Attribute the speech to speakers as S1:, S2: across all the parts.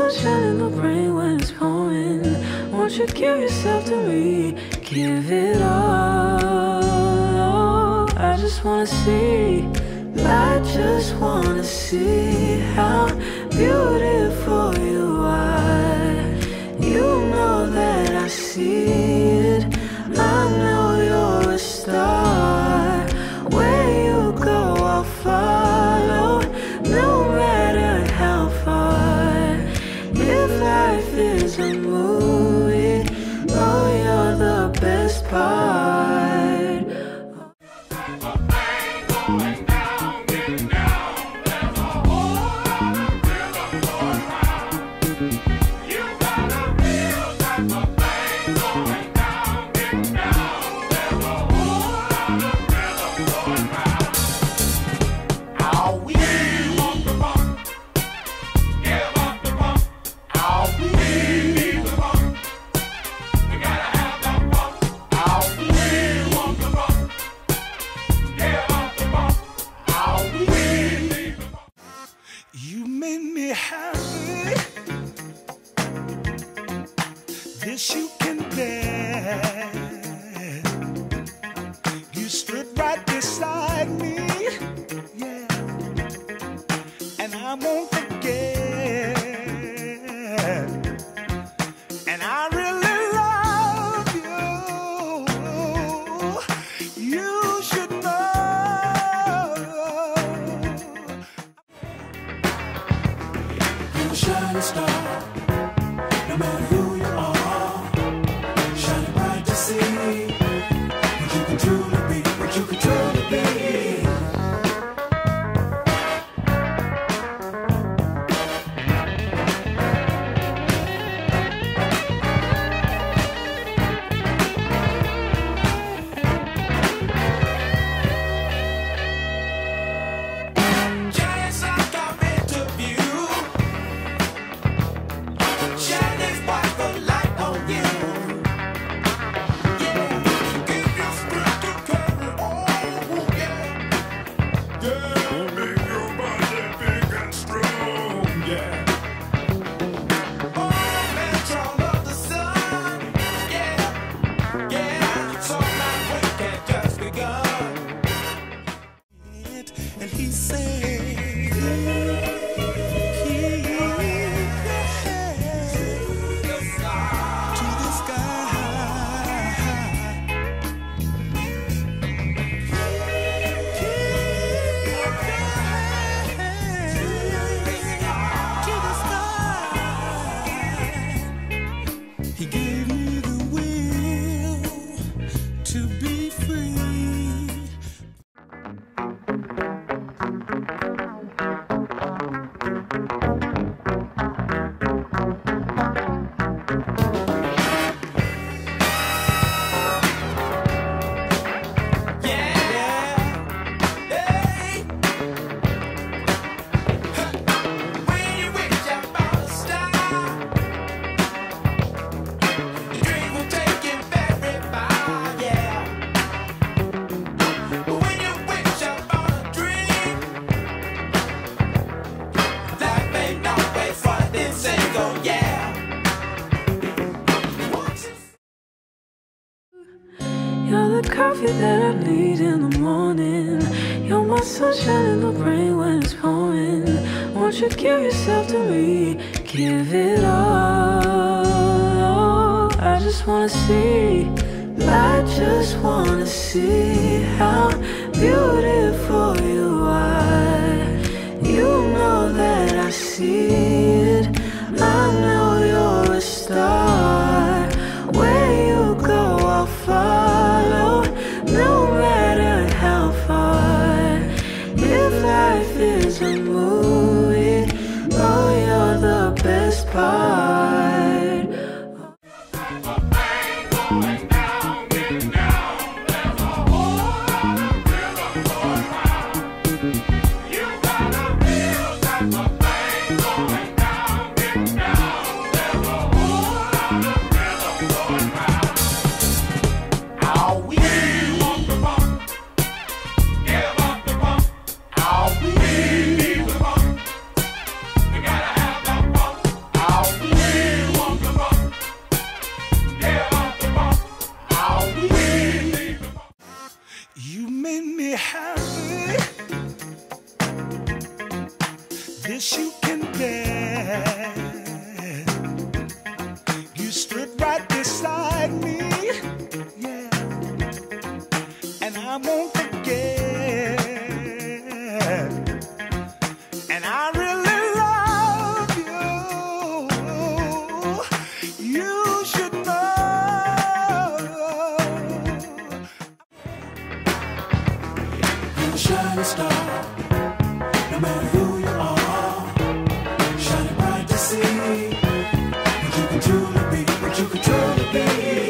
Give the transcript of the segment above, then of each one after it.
S1: sunshine in the brain when it's pouring. Won't you give yourself to me? Give it all. I just wanna see. I just wanna see how beautiful you are. You know that I see it. I know you're a star. Where you go, I'll follow, no matter how far. If life is a movie, oh, you're the best part.
S2: You made me happy. This you can bear. You stood right beside me, yeah, and I won't forget. And I really love you. You should know. Shining star, no matter who you are, shining bright to see what you can truly be, what you can truly be. And he said, keep your head to the sky. Keep your head to the sky. He gave me the will to be free.
S1: You're the coffee that I need in the morning. You're my sunshine in the brain when it's pouring. Won't you give yourself to me? Give it all. I just wanna see. I just wanna see how beautiful you are. You know that I see it. I know you're a star. Where you go, I'll follow, no matter how far. If life is a movie, oh, you're the best part.
S2: a star. No matter who you are, shining bright to see what you can truly be, what you can truly be.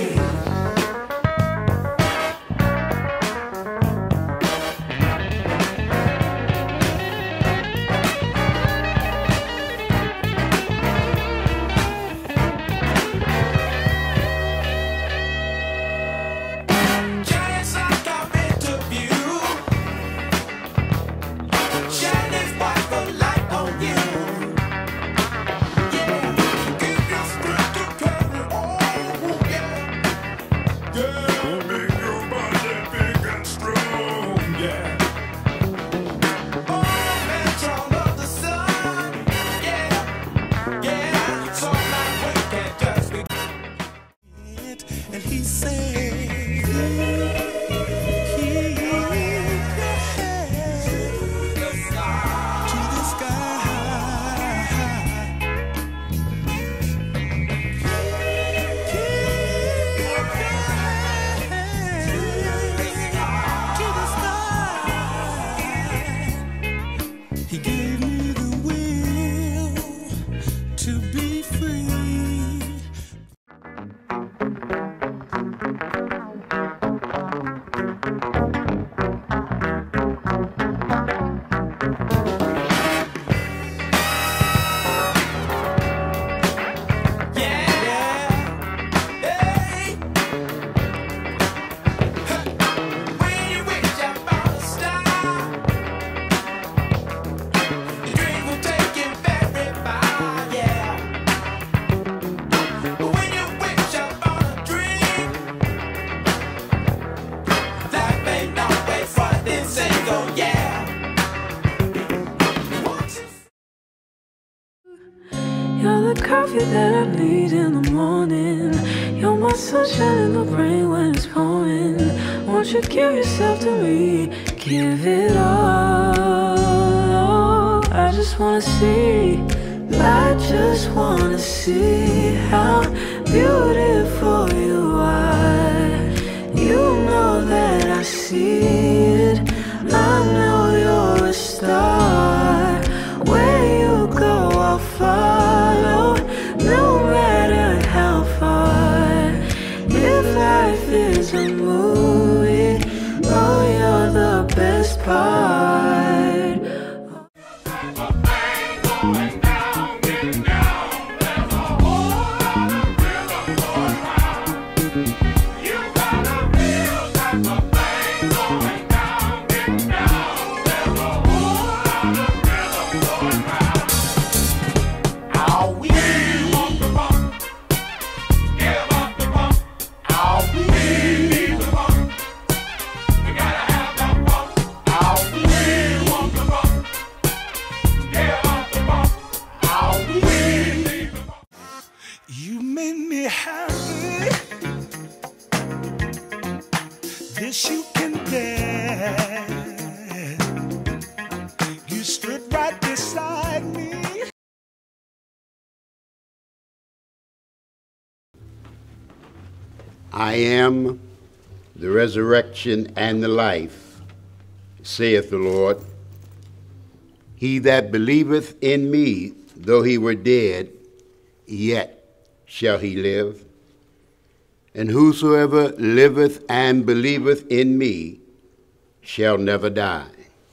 S2: And he said, keep your head to the sky. Keep your head to the sky. He gave me the will to be free.
S1: You're the coffee that I need in the morning. You're my sunshine in the rain when it's pouring. Won't you give yourself to me? Give it all. I just wanna see. I just wanna see how beautiful you are. You know that I see it. I know you're a star. Where you go, I'll follow, no matter how far. If life is a movie, oh, you're the best part.
S2: You made me happy. This you can bear. You stood right beside me.
S3: I am the resurrection and the life, saith the Lord. He that believeth in me, though he were dead, yet shall he live. And whosoever liveth and believeth in me shall never die.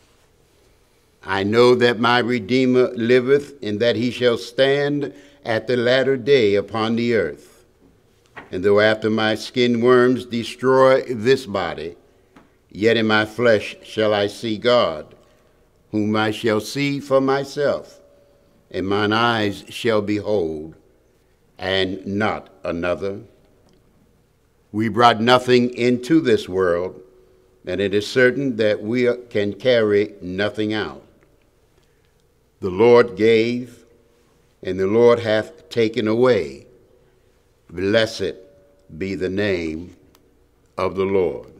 S3: I know that my Redeemer liveth, and that he shall stand at the latter day upon the earth. And though after my skin worms destroy this body, yet in my flesh shall I see God, whom I shall see for myself, and mine eyes shall behold, and not another. We brought nothing into this world, and it is certain that we can carry nothing out. The Lord gave, and the Lord hath taken away. Blessed be the name of the Lord.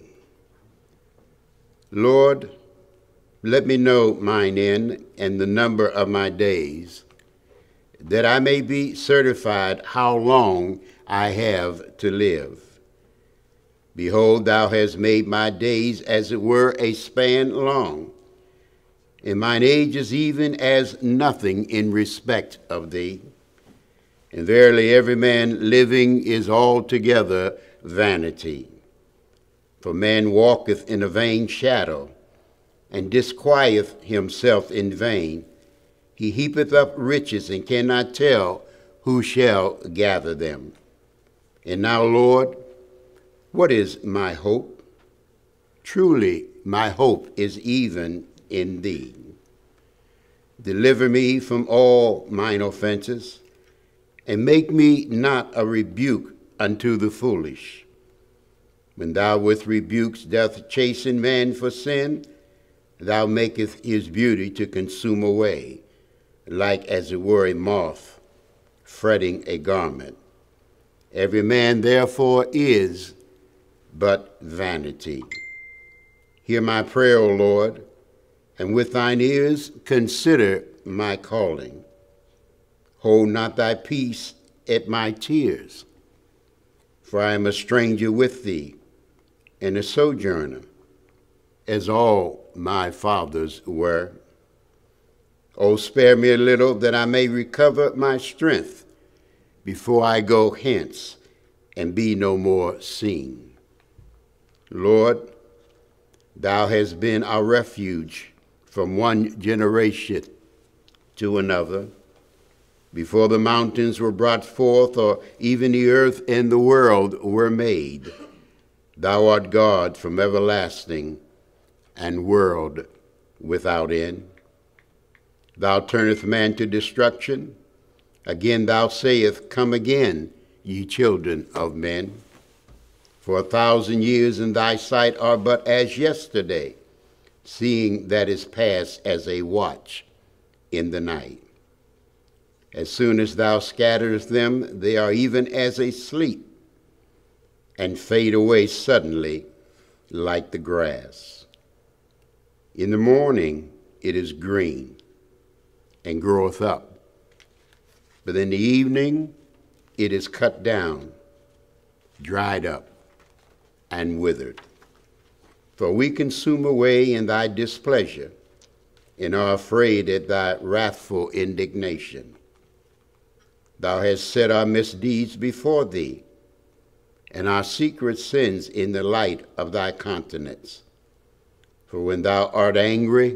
S3: Lord, let me know mine end and the number of my days, that I may be certified how long I have to live. Behold, thou hast made my days as it were a span long, and mine age is even as nothing in respect of thee. And verily every man living is altogether vanity. For man walketh in a vain shadow, and disquieteth himself in vain. He heapeth up riches, and cannot tell who shall gather them. And now, Lord, what is my hope? Truly, my hope is even in thee. Deliver me from all mine offenses, and make me not a rebuke unto the foolish. When thou with rebukes doth chasten man for sin, thou makest his beauty to consume away, like as it were a moth fretting a garment. Every man therefore is but vanity. Hear my prayer, O Lord, and with thine ears consider my calling. Hold not thy peace at my tears, for I am a stranger with thee, and a sojourner, as all my fathers were. O spare me a little, that I may recover my strength, before I go hence and be no more seen. Lord, thou hast been our refuge from one generation to another. Before the mountains were brought forth, or even the earth and the world were made, thou art God from everlasting, and world without end. Thou turnest man to destruction. Again thou sayest, Come again, ye children of men. For 1,000 years in thy sight are but as yesterday, seeing that is past as a watch in the night. As soon as thou scatterest them, they are even as a sleep, and fade away suddenly like the grass. In the morning it is green, and groweth up, but in the evening it is cut down, dried up, and withered. For we consume away in thy displeasure, and are afraid at thy wrathful indignation. Thou hast set our misdeeds before thee, and our secret sins in the light of thy countenance. For when thou art angry,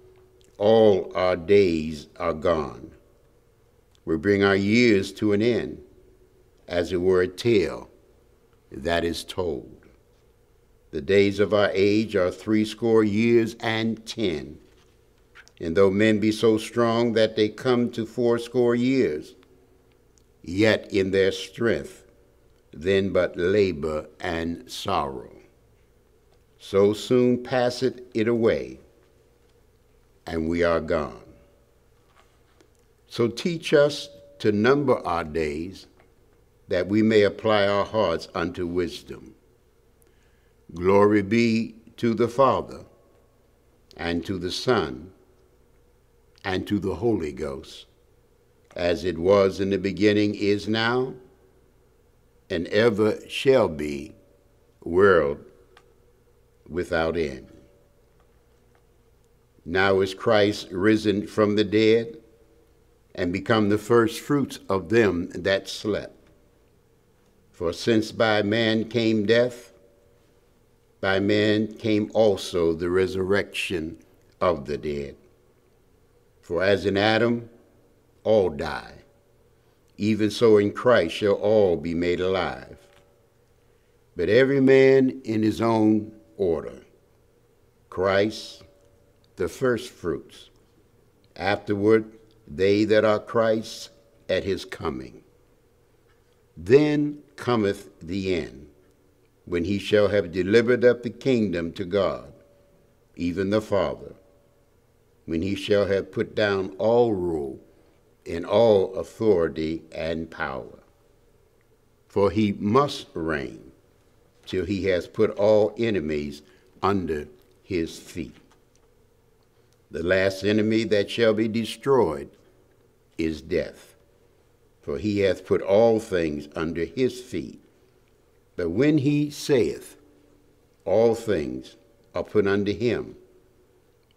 S3: all our days are gone. We bring our years to an end, as it were a tale that is told. The days of our age are 80 years and 10. And though men be so strong that they come to 80 years, yet in their strength then but labor and sorrow. So soon passeth it away, and we are gone. So teach us to number our days, that we may apply our hearts unto wisdom. Glory be to the Father, and to the Son, and to the Holy Ghost, as it was in the beginning, is now, and ever shall be, world without end. Now is Christ risen from the dead, and become the first fruits of them that slept. For since by man came death, by man came also the resurrection of the dead. For as in Adam all die, even so in Christ shall all be made alive. But every man in his own order. Christ, the first fruits. Afterward, they that are Christ's at his coming. Then cometh the end, when he shall have delivered up the kingdom to God, even the Father, when he shall have put down all rule and all authority and power. For he must reign till he has put all enemies under his feet. The last enemy that shall be destroyed is death, for he hath put all things under his feet. But when he saith, all things are put under him,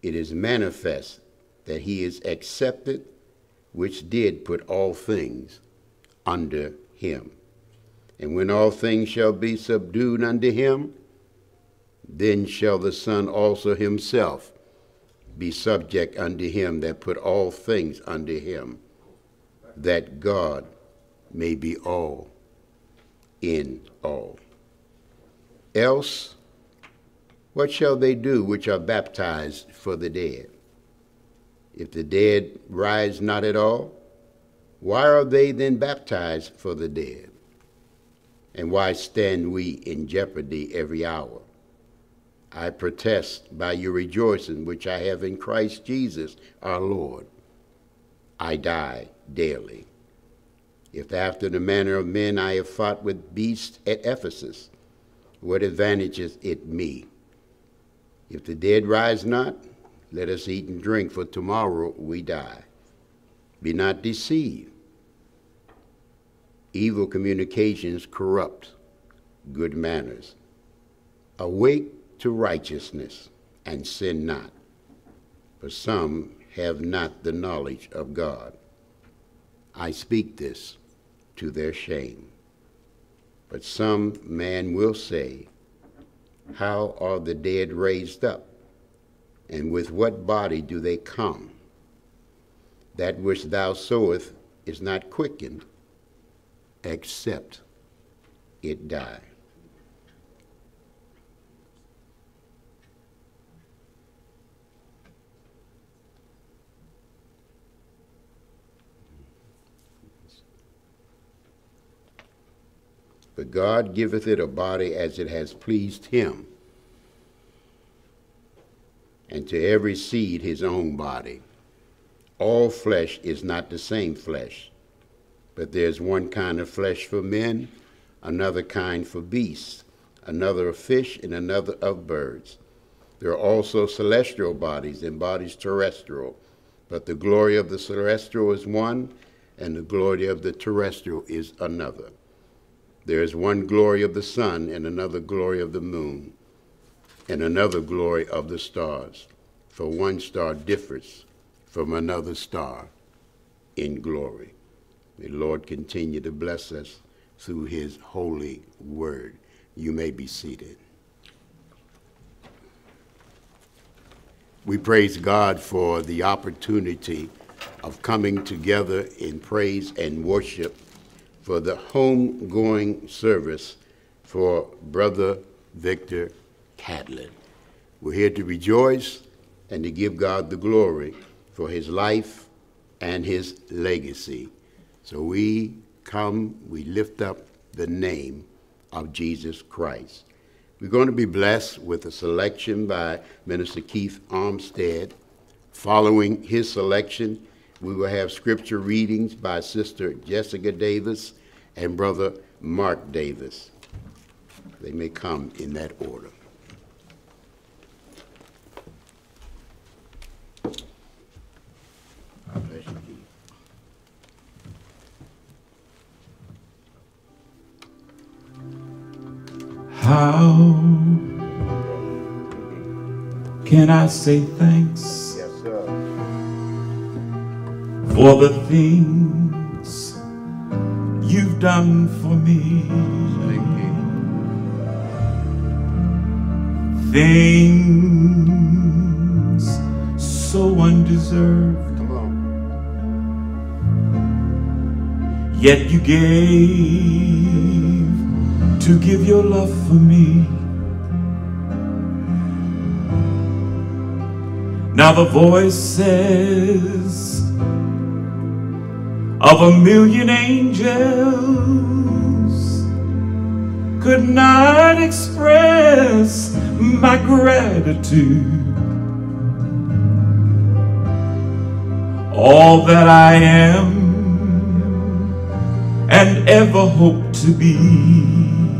S3: it is manifest that he is accepted, which did put all things under him. And when all things shall be subdued unto him, then shall the Son also himself be subject unto him that put all things under him, that God may be all in all. Else, what shall they do which are baptized for the dead? If the dead rise not at all, why are they then baptized for the dead? And why stand we in jeopardy every hour? I protest by your rejoicing which I have in Christ Jesus our Lord, I die daily. If after the manner of men I have fought with beasts at Ephesus, what advantages it me? If the dead rise not, let us eat and drink, for tomorrow we die. Be not deceived. Evil communications corrupt good manners. Awake to righteousness and sin not, for some have not the knowledge of God. I speak this to their shame. But some man will say, how are the dead raised up? And with what body do they come? That which thou sowest is not quickened, except it die. But God giveth it a body as it has pleased him, and to every seed his own body. All flesh is not the same flesh, but there's one kind of flesh for men, another kind for beasts, another of fish, and another of birds. There are also celestial bodies and bodies terrestrial, but the glory of the celestial is one, and the glory of the terrestrial is another. There is one glory of the sun, and another glory of the moon, and another glory of the stars. For one star differs from another star in glory. May the Lord continue to bless us through his holy word. You may be seated. We praise God for the opportunity of coming together in praise and worship for the homegoing service for Brother Victor Catlett. We're here to rejoice and to give God the glory for his life and his legacy. So we come, we lift up the name of Jesus Christ. We're going to be blessed with a selection by Minister Keith Armstead. Following his selection, we will have scripture readings by Sister Jessica Davis and Brother Mark Davis. They may come in that order.
S4: How can I say thanks
S3: Yes, sir.
S4: for the things you've done for me?
S3: Thank you.
S4: Things so undeserved,
S3: Come on.
S4: yet you gave to give your love for me. Now the voices of a million angels could not express my gratitude. All that I am and ever hope to be,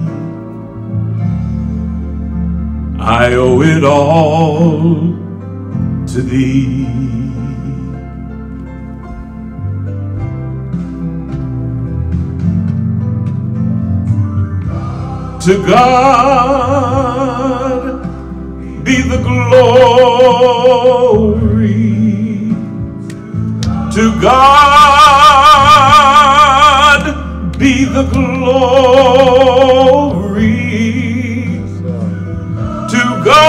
S4: I owe it all to thee. To God be the glory. To God be the glory. To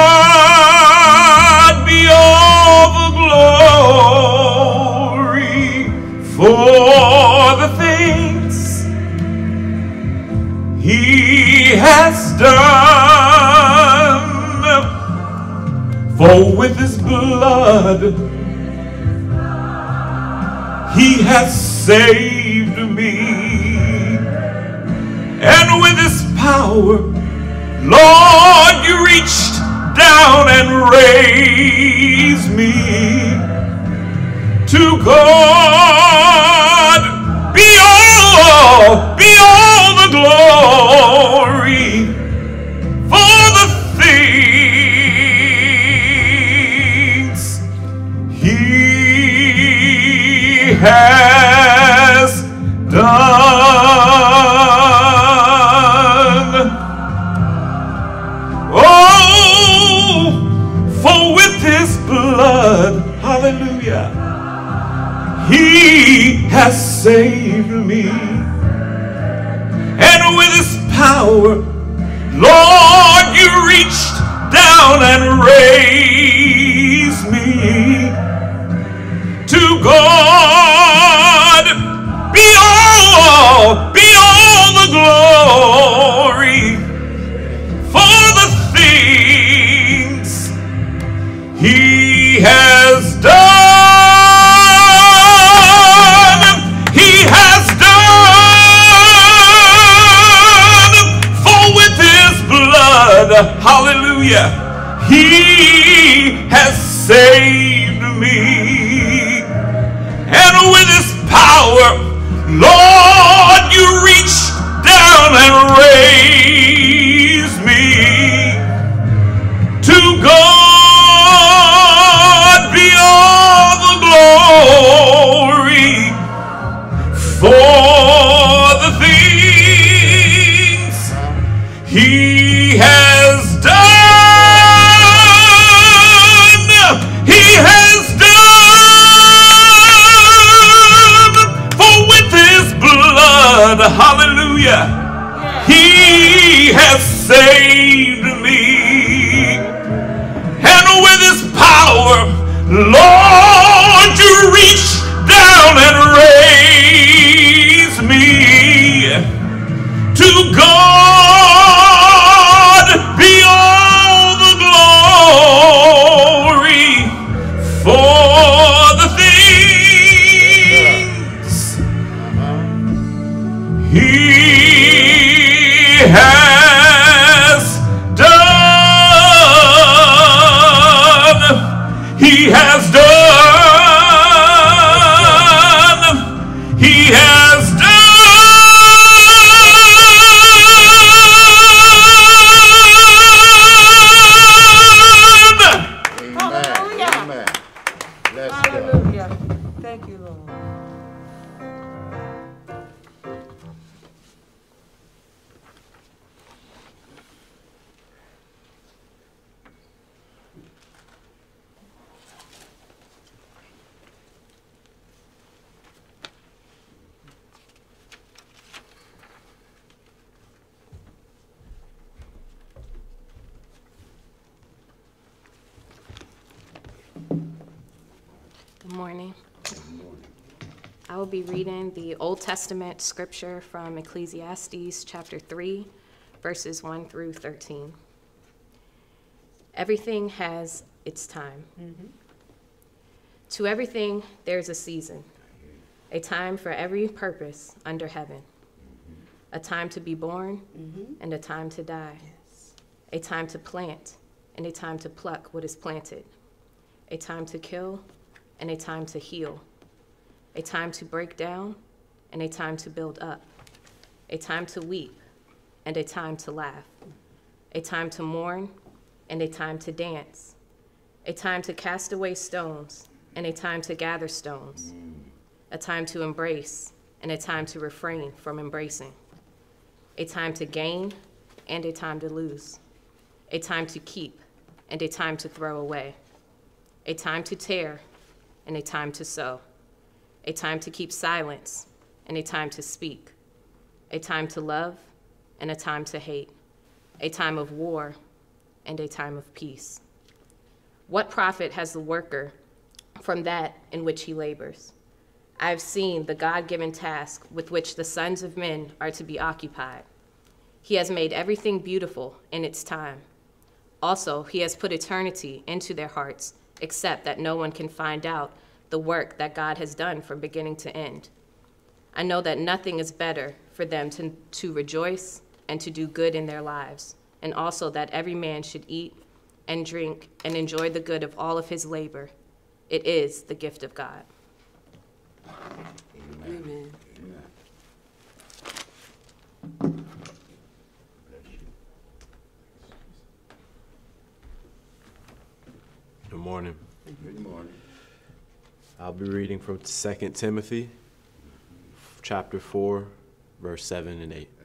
S4: God be all the glory for the things He has done. For with His blood He has saved me, and with His power, Lord, you reached down and raised me. To God be all the glory for the things He has done. Oh, for with His blood, hallelujah, He has saved me, and with His power, Lord, you reached down and raised me. To God be all the glory for the things He has done. He has done. For with His blood, hallelujah, He has saved me. And with His power, Lord, you reached down and raised me. To God be all the glory for the things He has done. He has done. For with His blood, hallelujah, He has saved me. And with His power, Lord, you reached down and raised me. To God be all the glory for the things He has done. He has done. He has done.
S3: Amen. Amen. Let's go.
S5: Hallelujah. Thank you, Lord.
S6: Good morning. I will be reading the Old Testament scripture from Ecclesiastes chapter 3, verses 1 through 13. Everything has its time. To everything there's a season, a time for every purpose under heaven, a time to be born and a time to die, a time to plant and a time to pluck what is planted, a time to kill and a time to heal, a time to break down and a time to build up, a time to weep and a time to laugh, a time to mourn and a time to dance, a time to cast away stones and a time to gather stones, a time to embrace and a time to refrain from embracing, a time to gain and a time to lose, a time to keep and a time to throw away, a time to tear and a time to sow, a time to keep silence and a time to speak, a time to love and a time to hate, a time of war and a time of peace. What profit has the worker from that in which he labors? I have seen the God-given task with which the sons of men are to be occupied. He has made everything beautiful in its time. Also, he has put eternity into their hearts, except that no one can find out the work that God has done from beginning to end. I know that nothing is better for them to rejoice and to do good in their lives, and also that every man should eat and drink and enjoy the good of all of his labor. It is the gift of God.
S7: Amen.
S8: Good morning.
S3: Good morning.
S8: I'll be reading from 2 Timothy, chapter 4, verse 7 and 8.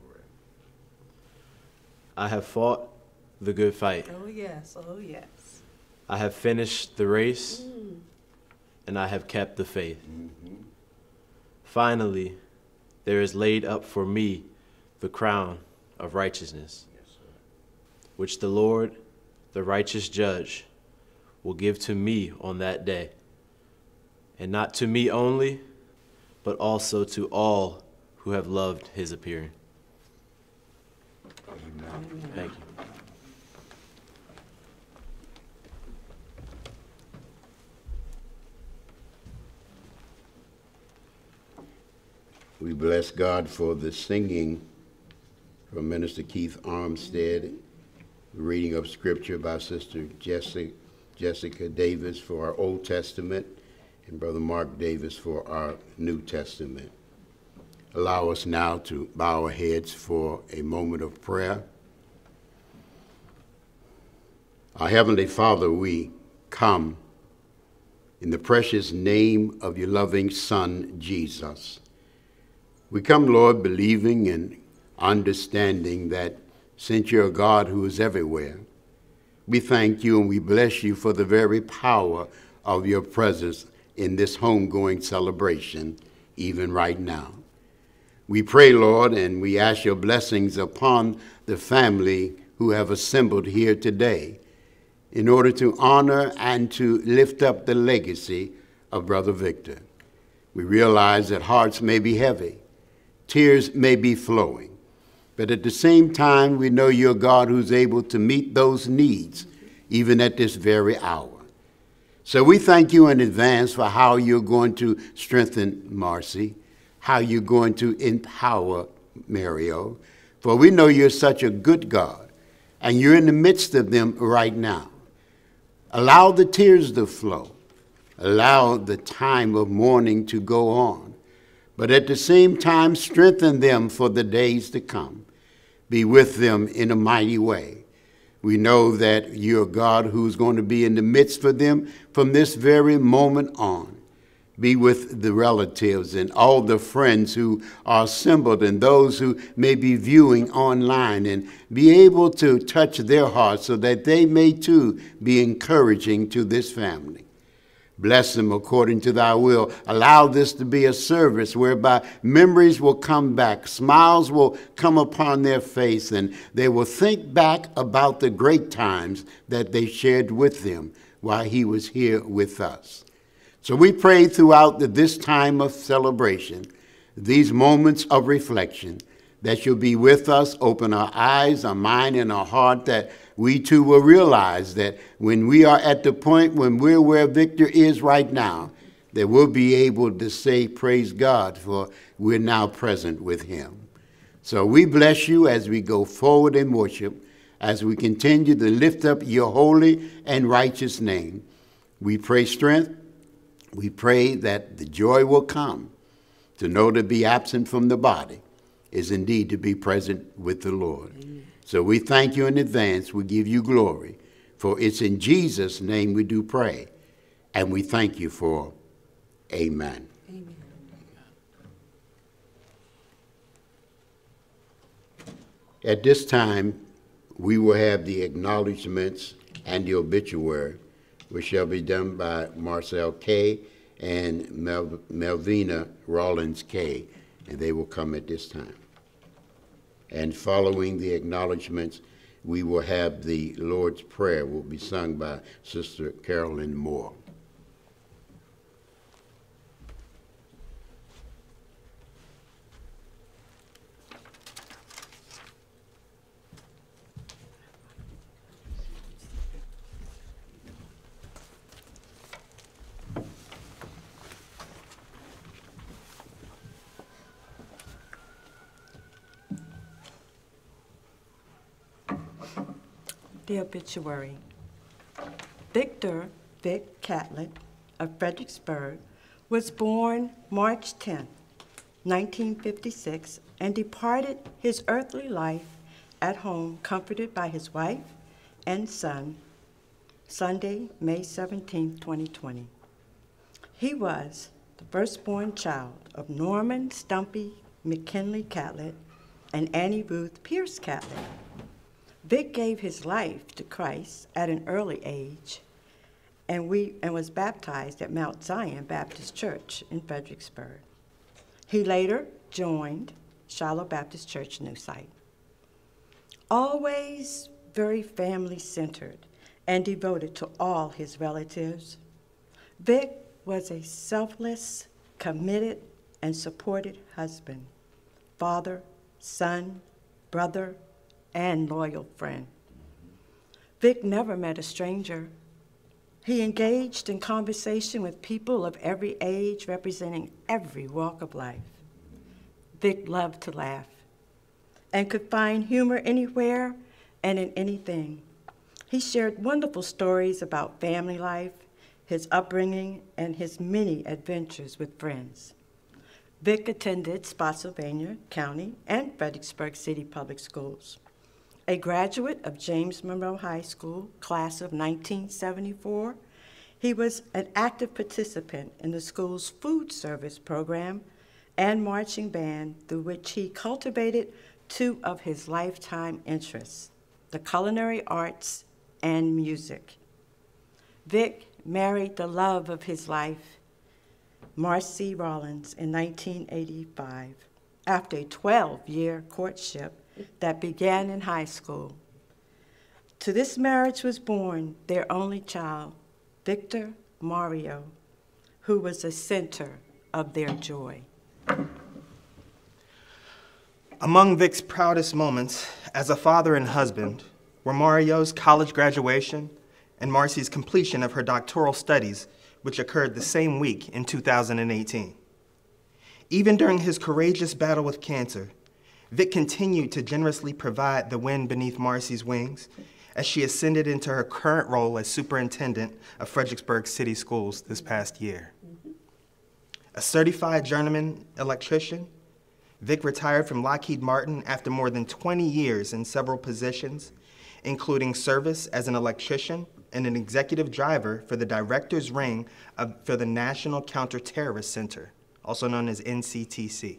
S8: I have fought the good fight.
S5: Oh, yes. Oh, yes.
S8: I have finished the race, and I have kept the faith. Finally, there is laid up for me the crown of righteousness, which the Lord, the righteous judge, will give to me on that day, and not to me only, but also to all who have loved his appearing. Thank you.
S3: We bless God for the singing from Minister Keith Armstead, the reading of scripture by Sister Jessica Davis for our Old Testament, and Brother Mark Davis for our New Testament. Allow us now to bow our heads for a moment of prayer. Our Heavenly Father, we come in the precious name of your loving Son, Jesus. We come, Lord, believing and understanding that since you're a God who is everywhere, we thank you and we bless you for the very power of your presence in this homegoing celebration, even right now. We pray, Lord, and we ask your blessings upon the family who have assembled here today in order to honor and to lift up the legacy of Brother Victor. We realize that hearts may be heavy, tears may be flowing, but at the same time, we know you're God who's able to meet those needs, even at this very hour. So we thank you in advance for how you're going to strengthen Marcy, how you're going to empower Mario, for we know you're such a good God, and you're in the midst of them right now. Allow the tears to flow. Allow the time of mourning to go on. But at the same time, strengthen them for the days to come. Be with them in a mighty way. We know that you're God who's going to be in the midst for them from this very moment on. Be with the relatives and all the friends who are assembled and those who may be viewing online, and be able to touch their hearts so that they may too be encouraging to this family. Bless them according to thy will. Allow this to be a service whereby memories will come back, smiles will come upon their face, and they will think back about the great times that they shared with them while he was here with us. So we pray throughout this time of celebration, these moments of reflection, that you'll be with us, open our eyes, our mind, and our heart, that we too will realize that when we are at the point when we're where Victor is right now, that we'll be able to say, praise God, for we're now present with him. So we bless you as we go forward in worship, as we continue to lift up your holy and righteous name. We pray strength. We pray that the joy will come. To know to be absent from the body is indeed to be present with the Lord. Amen. So we thank you in advance. We give you glory. For it's in Jesus' name we do pray. And we thank you for amen.
S7: Amen.
S3: At this time, we will have the acknowledgments and the obituary, which shall be done by Marcel K. and Melvina Rollins K., and they will come at this time. And following the acknowledgments, we will have the Lord's Prayer will be sung by Sister Carolyn Moore.
S5: The obituary. Victor Vic Catlett of Fredericksburg was born March 10, 1956, and departed his earthly life at home comforted by his wife and son, Sunday, May 17, 2020. He was the firstborn child of Norman Stumpy McKinley Catlett and Annie Ruth Pierce Catlett. Vic gave his life to Christ at an early age and was baptized at Mount Zion Baptist Church in Fredericksburg. He later joined Shiloh Baptist Church New Site. Always very family-centered and devoted to all his relatives, Vic was a selfless, committed, and supported husband, father, son, brother, and loyal friend. Vic never met a stranger. He engaged in conversation with people of every age, representing every walk of life. Vic loved to laugh and could find humor anywhere and in anything. He shared wonderful stories about family life, his upbringing, and his many adventures with friends. Vic attended Spotsylvania County and Fredericksburg City Public Schools. A graduate of James Monroe High School, class of 1974, he was an active participant in the school's food service program and marching band, through which he cultivated two of his lifetime interests, the culinary arts and music. Vic married the love of his life, Marcy Rollins, in 1985, after a 12-year courtship that began in high school. To this marriage was born their only child, Victor Mario, who was the center of their joy.
S7: Among Vic's proudest moments as a father and husband were Mario's college graduation and Marcy's completion of her doctoral studies, which occurred the same week in 2018. Even during his courageous battle with cancer, Vic continued to generously provide the wind beneath Marcy's wings as she ascended into her current role as superintendent of Fredericksburg City Schools this past year. A certified journeyman electrician, Vic retired from Lockheed Martin after more than 20 years in several positions, including service as an electrician and an executive driver for the Director's Ring for the National Counterterrorist Center, also known as NCTC.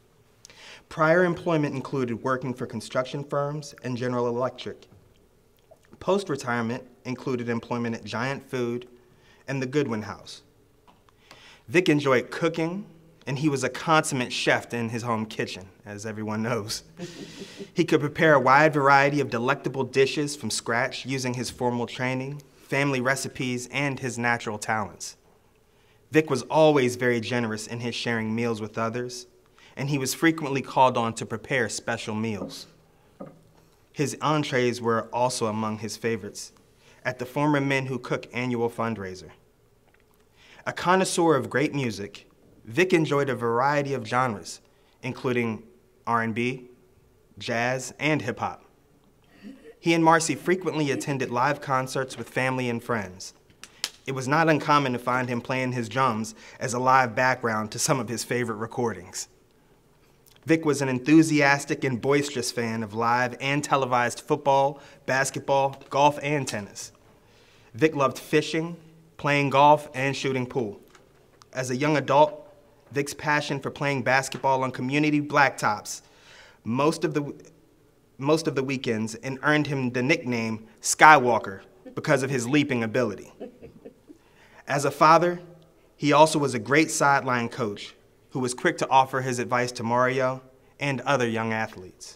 S7: Prior employment included working for construction firms and General Electric. Post-retirement included employment at Giant Food and the Goodwin House. Vic enjoyed cooking, and he was a consummate chef in his home kitchen, as everyone knows. He could prepare a wide variety of delectable dishes from scratch using his formal training, family recipes, and his natural talents. Vic was always very generous in his sharing meals with others, and he was frequently called on to prepare special meals. His entrees were also among his favorites at the Former Men Who Cook annual fundraiser. A connoisseur of great music, Vic enjoyed a variety of genres, including R&B, jazz, and hip-hop. He and Marcy frequently attended live concerts with family and friends. It was not uncommon to find him playing his drums as a live background to some of his favorite recordings. Vic was an enthusiastic and boisterous fan of live and televised football, basketball, golf, and tennis. Vic loved fishing, playing golf, and shooting pool. As a young adult, Vic's passion for playing basketball on community blacktops most of the weekends and earned him the nickname Skywalker because of his leaping ability. As a father, he also was a great sideline coach who was quick to offer his advice to Mario and other young athletes.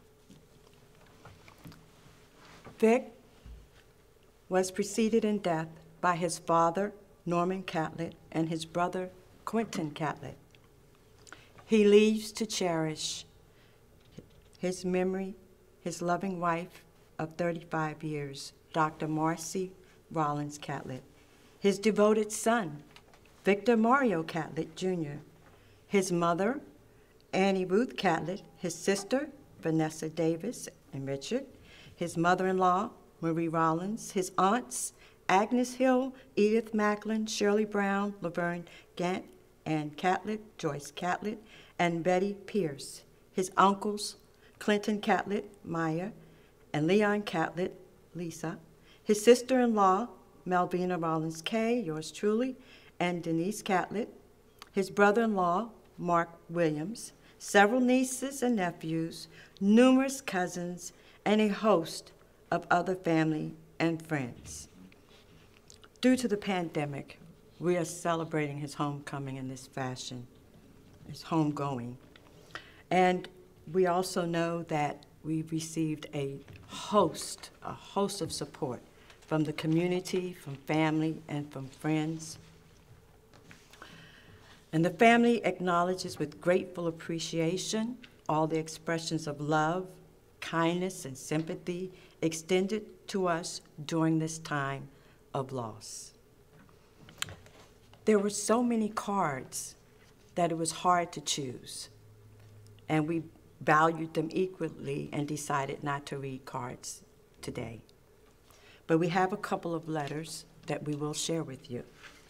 S5: Vic was preceded in death by his father, Norman Catlett, and his brother, Quentin Catlett. He leaves to cherish his memory, his loving wife of 35 years, Dr. Marcy Rollins Catlett, his devoted son, Victor Mario Catlett, Jr., his mother, Annie Ruth Catlett, his sister, Vanessa Davis and Richard, his mother-in-law, Marie Rollins, his aunts, Agnes Hill, Edith Macklin, Shirley Brown, Laverne Gant, Ann Catlett, Joyce Catlett, and Betty Pierce, his uncles, Clinton Catlett, Maya, and Leon Catlett, Lisa, his sister-in-law, Malvina Rollins Kay, yours truly, and Denise Catlett, his brother-in-law, Mark Williams, several nieces and nephews, numerous cousins, and a host of other family and friends. Due to the pandemic, we are celebrating his homecoming in this fashion, his homegoing. And we also know that we received a host of support from the community, from family, and from friends. And the family acknowledges with grateful appreciation all the expressions of love, kindness, and sympathy extended to us during this time of loss. There were so many cards that it was hard to choose, and we valued them equally and decided not to read cards today. But we have a couple of letters that we will share with you.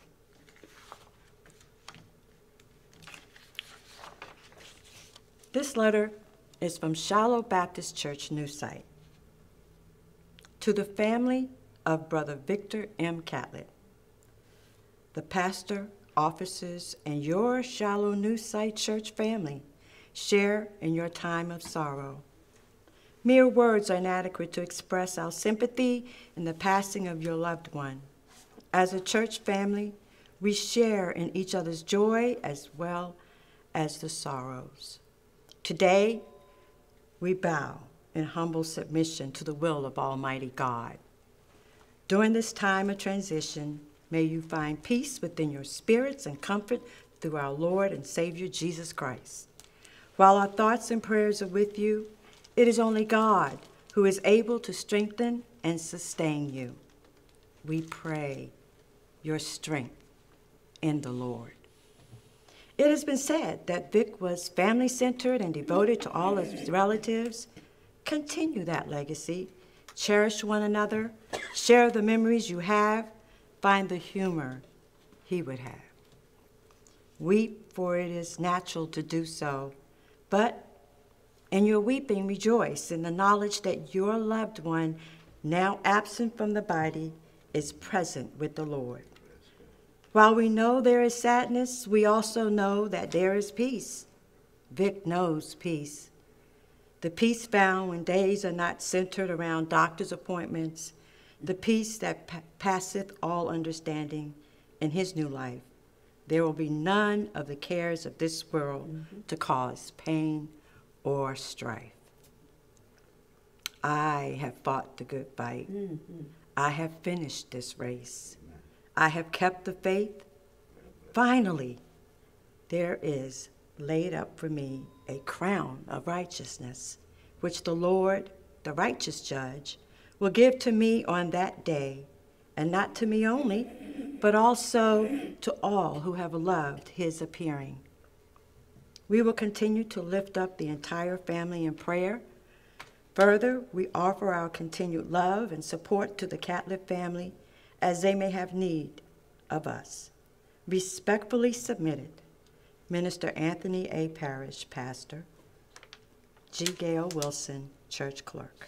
S5: This letter is from Shiloh Baptist Church, New Site. To the family of Brother Victor M. Catlett, the pastor, officers, and your Shiloh New Site Church family share in your time of sorrow. Mere words are inadequate to express our sympathy in the passing of your loved one. As a church family, we share in each other's joy as well as the sorrows. Today, we bow in humble submission to the will of Almighty God. During this time of transition, may you find peace within your spirits and comfort through our Lord and Savior Jesus Christ. While our thoughts and prayers are with you, it is only God who is able to strengthen and sustain you. We pray your strength in the Lord. It has been said that Vic was family-centered and devoted to all of his relatives. Continue that legacy. Cherish one another. Share the memories you have. Find the humor he would have. Weep, for it is natural to do so. But in your weeping, rejoice in the knowledge that your loved one, now absent from the body, is present with the Lord. While we know there is sadness, we also know that there is peace. Vic knows peace. The peace found when days are not centered around doctor's appointments, the peace that passeth all understanding in his new life. There will be none of the cares of this world to cause pain or strife. I have fought the good fight. I have finished this race. I have kept the faith. Finally, there is laid up for me a crown of righteousness, which the Lord, the righteous judge, will give to me on that day, and not to me only, but also to all who have loved his appearing. We will continue to lift up the entire family in prayer. Further, we offer our continued love and support to the Catlett family as they may have need of us. Respectfully submitted, Minister Anthony A. Parrish, Pastor, G. Gail Wilson, Church Clerk.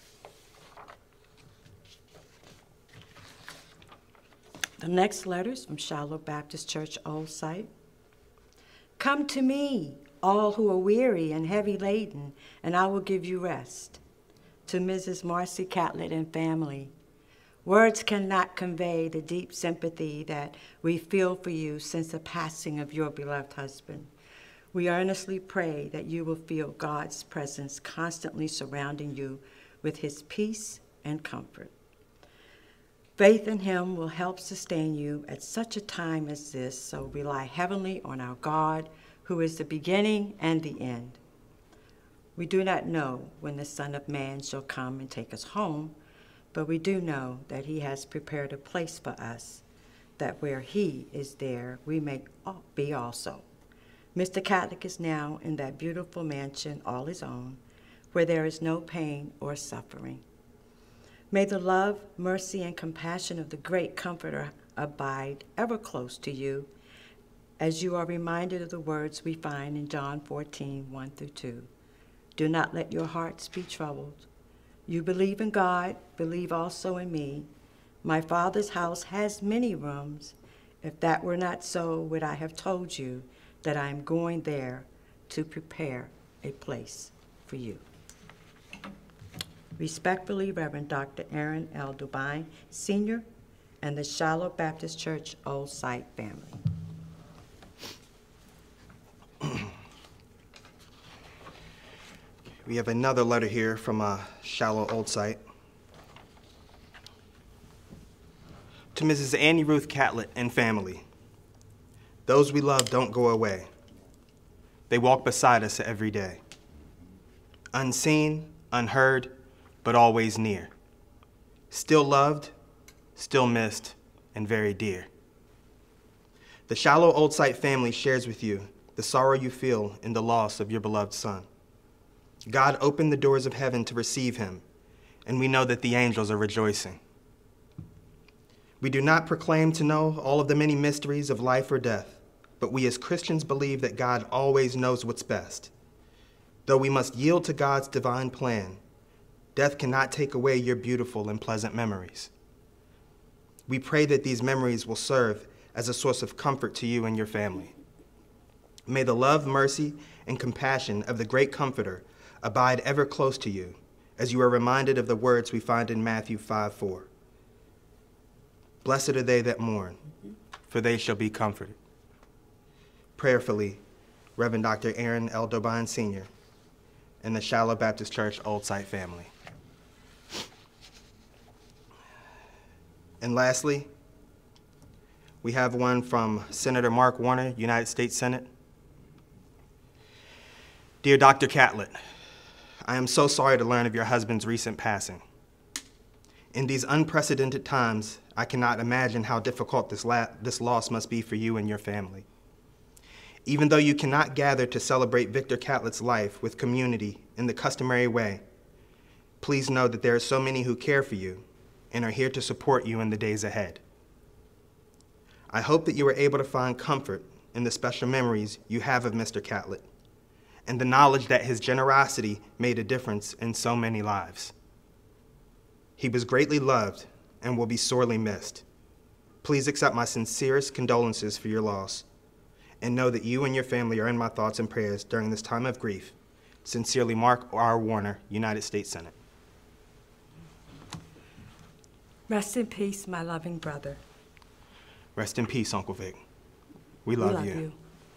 S5: The next letter is from Shiloh Baptist Church, Old Site. Come to me, all who are weary and heavy laden, and I will give you rest. To Mrs. Marcy Catlett and family, Words cannot convey the deep sympathy that we feel for you since the passing of your beloved husband. We earnestly pray that you will feel God's presence constantly surrounding you with his peace and comfort. Faith in him will help sustain you at such a time as this, so rely heavily on our God, who is the beginning and the end. We do not know when the Son of Man shall come and take us home, but we do know that he has prepared a place for us, that where he is there, we may be also. Mr. Catlett is now in that beautiful mansion all his own, where there is no pain or suffering. May the love, mercy, and compassion of the great Comforter abide ever close to you, as you are reminded of the words we find in John 14, 1-2. Do not let your hearts be troubled. You believe in God, believe also in me. My Father's house has many rooms. If that were not so, would I have told you that I am going there to prepare a place for you. Respectfully, Reverend Dr. Aaron L. Dubine, Sr., and the Shiloh Baptist Church Old Site family.
S7: We have another letter here from Shiloh Old Site. To Mrs. Annie Ruth Catlett and family. Those we love don't go away. They walk beside us every day. Unseen, unheard, but always near. Still loved, still missed, and very dear. The Shiloh Old Site family shares with you the sorrow you feel in the loss of your beloved son. God opened the doors of heaven to receive him, and we know that the angels are rejoicing. We do not proclaim to know all of the many mysteries of life or death, but we as Christians believe that God always knows what's best. Though we must yield to God's divine plan, death cannot take away your beautiful and pleasant memories. We pray that these memories will serve as a source of comfort to you and your family. May the love, mercy, and compassion of the great Comforter abide ever close to you, as you are reminded of the words we find in Matthew 5:4. Blessed are they that mourn, for they shall be comforted. Prayerfully, Reverend Dr. Aaron L. Dobine, Sr., and the Shiloh Baptist Church Old Site family. And lastly, we have one from Senator Mark Warner, United States Senate. Dear Dr. Catlett, I am so sorry to learn of your husband's recent passing. In these unprecedented times, I cannot imagine how difficult this loss must be for you and your family. Even though you cannot gather to celebrate Victor Catlett's life with community in the customary way, please know that there are so many who care for you and are here to support you in the days ahead. I hope that you are able to find comfort in the special memories you have of Mr. Catlett and the knowledge that his generosity made a difference in so many lives. He was greatly loved and will be sorely missed. Please accept my sincerest condolences for your loss and know that you and your family are in my thoughts and prayers during this time of grief. Sincerely, Mark R. Warner, United States Senate.
S5: Rest in peace, my loving brother.
S7: Rest in peace, Uncle Vic. We love you.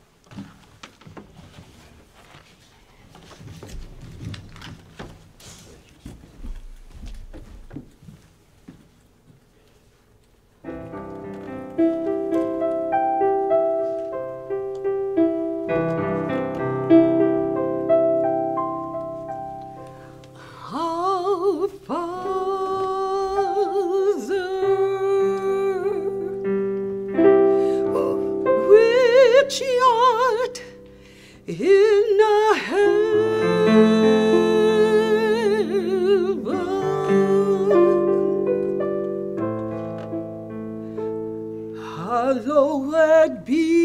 S1: Our Father, which art in heaven, hallowed be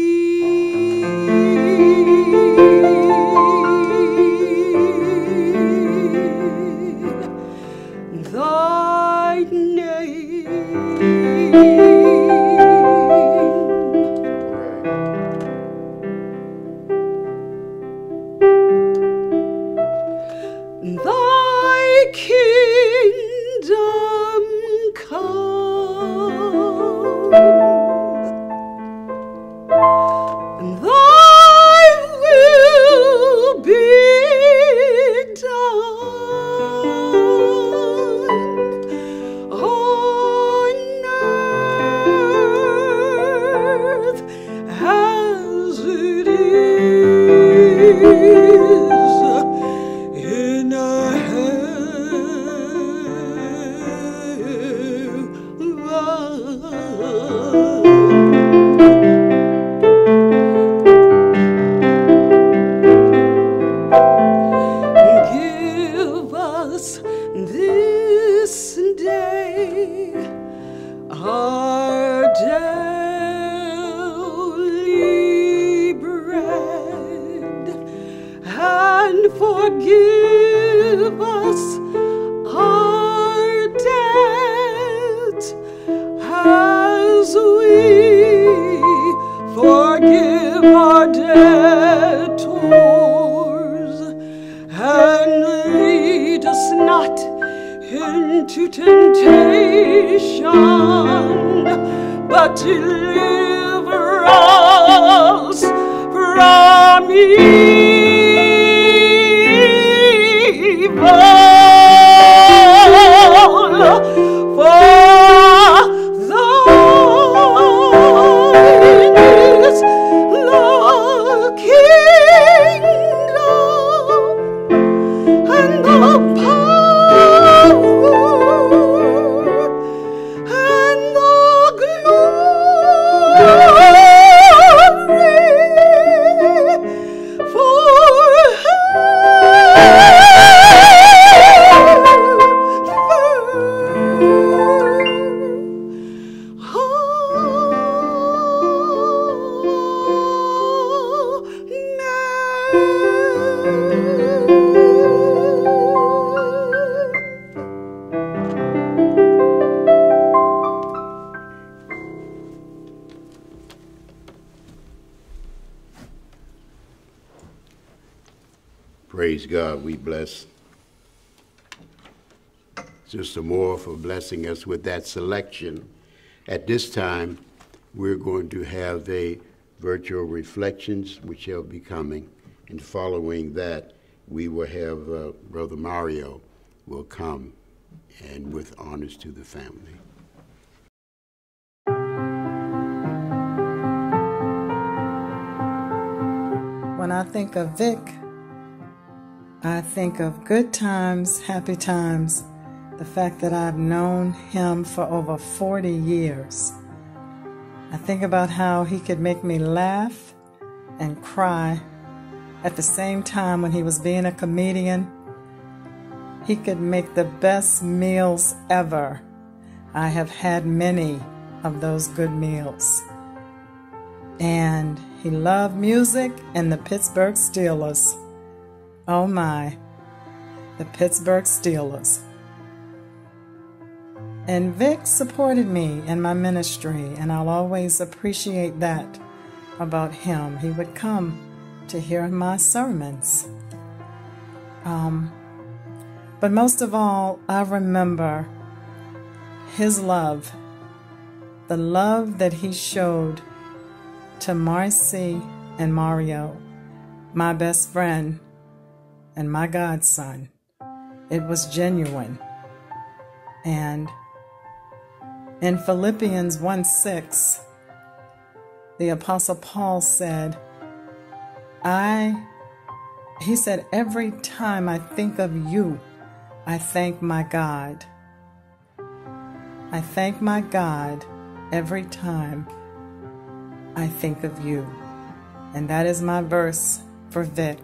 S1: thy name. Thy kingdom come. forgive us our debts as we forgive our debtors, and lead us not into temptation, but deliver us from evil. For thine is the kingdom and the power and the glory
S3: Praise God. We bless Sister Moore for blessing us with that selection. At this time, we're going to have a virtual reflections, which shall be coming. And following that, we will have Brother Mario will come and with honors to the family.
S9: When I think of Vic, I think of good times, happy times, the fact that I've known him for over 40 years. I think about how he could make me laugh and cry at the same time when he was being a comedian. He could make the best meals ever. I have had many of those good meals. And he loved music and the Pittsburgh Steelers. Oh my, the Pittsburgh Steelers. And Vic supported me in my ministry, and I'll always appreciate that about him. He would come to hear my sermons. But most of all, I remember his love, the love that he showed to Marcy and Mario, my best friend and my godson. It was genuine. And in Philippians 1:6, the Apostle Paul said, he said, every time I think of you, I thank my God. I thank my God every time I think of you. And that is my verse for Vic.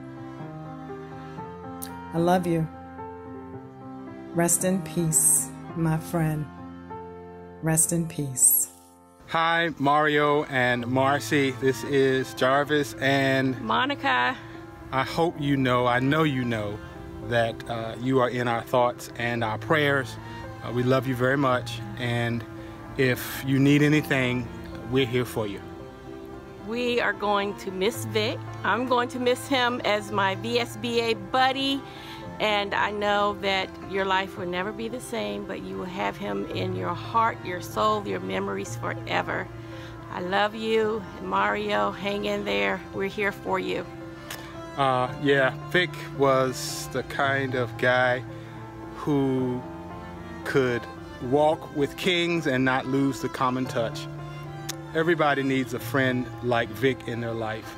S9: I love you. Rest in peace, my friend. Rest in peace.
S10: Hi, Mario and Marcy. This is Jarvis and
S6: Monica.
S10: I hope you know, I know you know, that you are in our thoughts and our prayers. We love you very much. And if you need anything, we're here for you.
S11: We are going to miss Vic. I'm going to miss him as my VSBA buddy. And I know that your life will never be the same, but you will have him in your heart, your soul, your memories forever. I love you. And Mario, hang in there. We're here for you.
S10: Yeah, Vic was the kind of guy who could walk with kings and not lose the common touch. Everybody needs a friend like Vic in their life.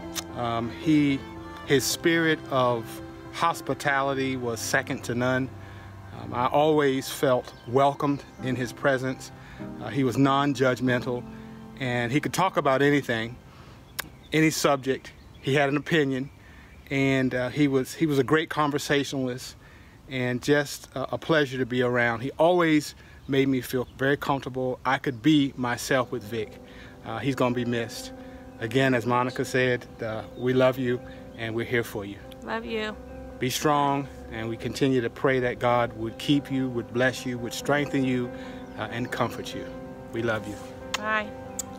S10: His spirit of hospitality was second to none. I always felt welcomed in his presence. He was non-judgmental, and he could talk about anything, any subject. He had an opinion, and he was a great conversationalist, and just a pleasure to be around. He always made me feel very comfortable. I could be myself with Vic. He's gonna be missed. Again, as Monica said, we love you, and we're here for you.
S11: Love you.
S10: Be strong, and we continue to pray that God would keep you, would bless you, would strengthen you, and comfort you. We love you.
S11: Bye.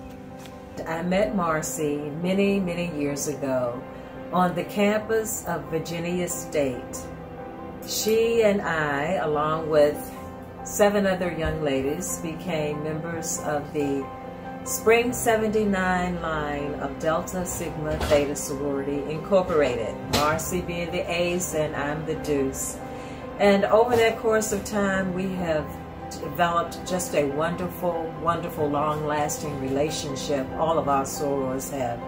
S12: I met Marcy many, many years ago on the campus of Virginia State. She and I, along with 7 other young ladies, became members of the Spring 79 line of Delta Sigma Theta Sorority Incorporated. Marcy being the ace and I'm the deuce. And over that course of time, we have developed just a wonderful, wonderful, long-lasting relationship. All of our sorors have.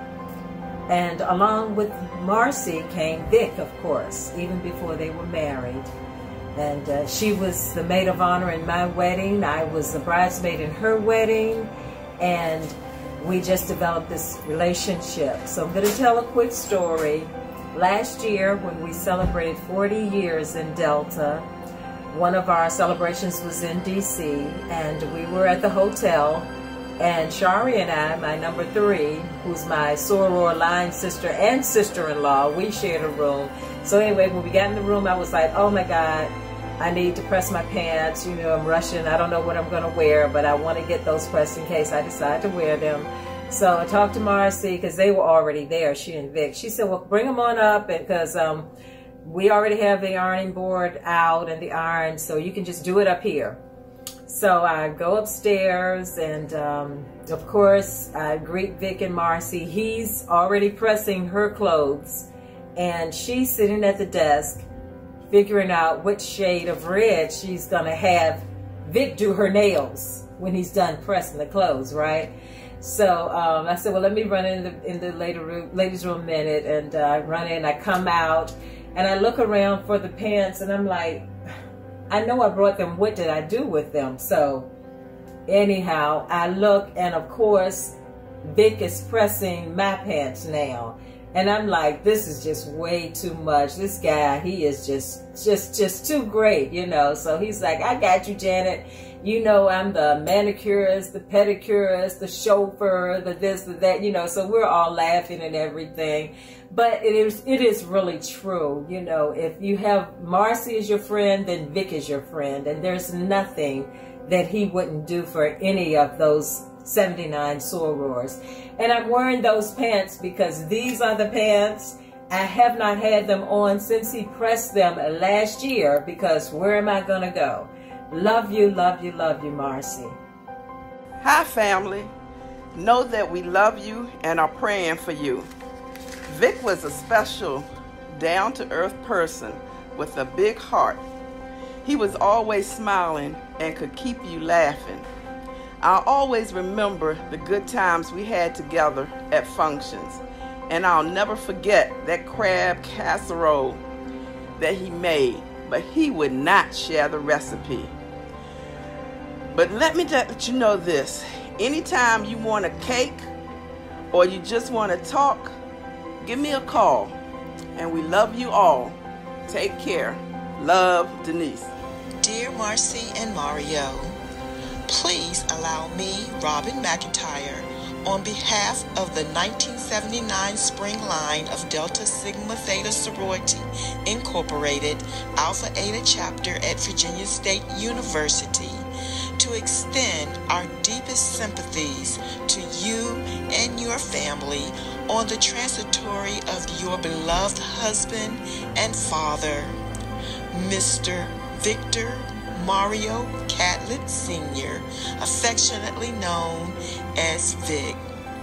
S12: And along with Marcy came Vic, of course, even before they were married. And she was the maid of honor in my wedding. I was the bridesmaid in her wedding. And we just developed this relationship. So I'm going to tell a quick story. Last year, when we celebrated 40 years in Delta, one of our celebrations was in D.C., and we were at the hotel, and Shari and I, my number 3, who's my soror line sister and sister-in-law, we shared a room. So anyway, when we got in the room, I was like, oh my God, I need to press my pants. You know, I'm rushing. I don't know what I'm going to wear, but I want to get those pressed in case I decide to wear them. So I talked to Marcy because they were already there, she and Vic. She said, well, bring them on up because we already have the ironing board out and the iron, so you can just do it up here. So I go upstairs and, of course, I greet Vic and Marcy. He's already pressing her clothes, and she's sitting at the desk figuring out which shade of red she's going to have Vic do her nails when he's done pressing the clothes, right? So I said, well, let me run in the ladies' room a minute, and I run in, I come out, and I look around for the pants, and I'm like, I know I brought them. What did I do with them? So anyhow, I look, and of course, Vic is pressing my pants now. And I'm like, this is just way too much. This guy, he is just too great, you know. So he's like, I got you, Janet. You know, I'm the manicurist, the pedicurist, the chauffeur, the this, the that, you know. So we're all laughing and everything. But it is really true, you know. If you have Marcy as your friend, then Vic is your friend. And there's nothing that he wouldn't do for any of those 79 sorors. And I'm wearing those pants because these are the pants. I have not had them on since he pressed them last year, because where am I going to go? Love you, love you, love you, Marcy.
S13: Hi, family. Know that we love you and are praying for you. Vic was a special, down-to-earth person with a big heart. He was always smiling and could keep you laughing. I'll always remember the good times we had together at functions, and I'll never forget that crab casserole that he made, but he would not share the recipe. But let me let you know this, anytime you want a cake or you just want to talk, give me a call, and we love you all. Take care. Love, Denise.
S14: Dear Marcy and Mario, please allow me, Robin McIntyre, on behalf of the 1979 spring line of Delta Sigma Theta Sorority Incorporated, Alpha Eta Chapter at Virginia State University, to extend our deepest sympathies to you and your family on the transitory of your beloved husband and father, Mr. Victor Mario Catlett Sr., affectionately known as Vic.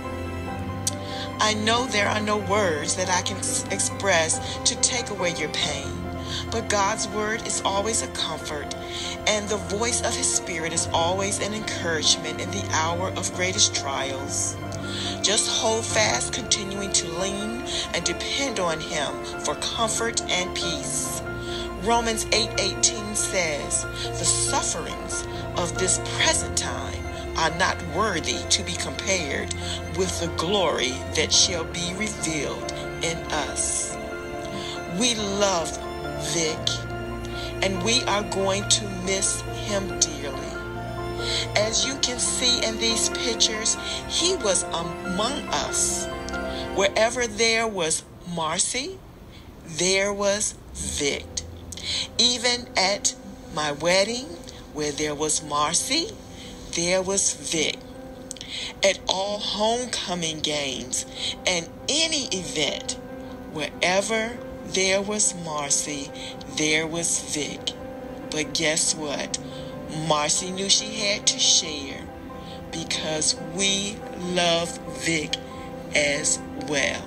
S14: I know there are no words that I can express to take away your pain, but God's word is always a comfort, and the voice of His Spirit is always an encouragement in the hour of greatest trials. Just hold fast, continuing to lean and depend on Him for comfort and peace. Romans 8:18 says, the sufferings of this present time are not worthy to be compared with the glory that shall be revealed in us. We love Vic, and we are going to miss him dearly. As you can see in these pictures, he was among us. Wherever there was Marcy, there was Vic. Even at my wedding, where there was Marcy, there was Vic. At all homecoming games and any event, wherever there was Marcy, there was Vic. But guess what? Marcy knew she had to share because we love Vic as well.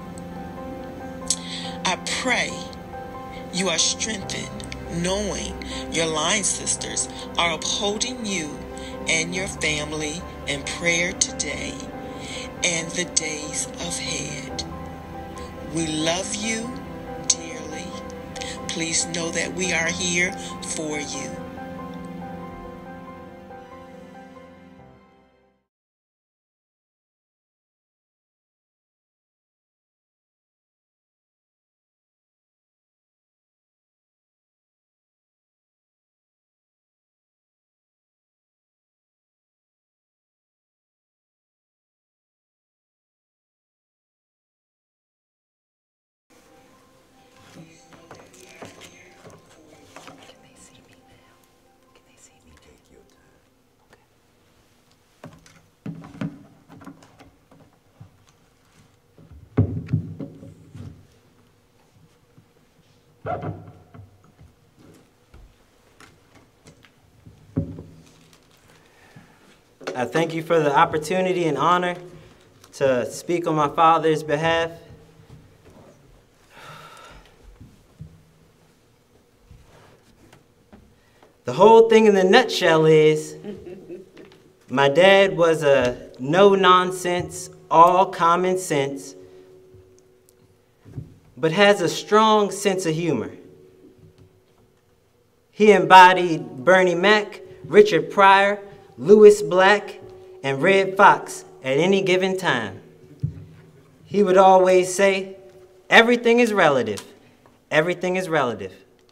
S14: I pray you are strengthened knowing your line sisters are upholding you and your family in prayer today and the days ahead. We love you dearly. Please know that we are here for you.
S15: I thank you for the opportunity and honor to speak on my father's behalf. The whole thing in the nutshell is my dad was a no-nonsense, all common sense, but has a strong sense of humor. He embodied Bernie Mac, Richard Pryor, Lewis Black, and Red Fox at any given time. He would always say, everything is relative. Everything is relative.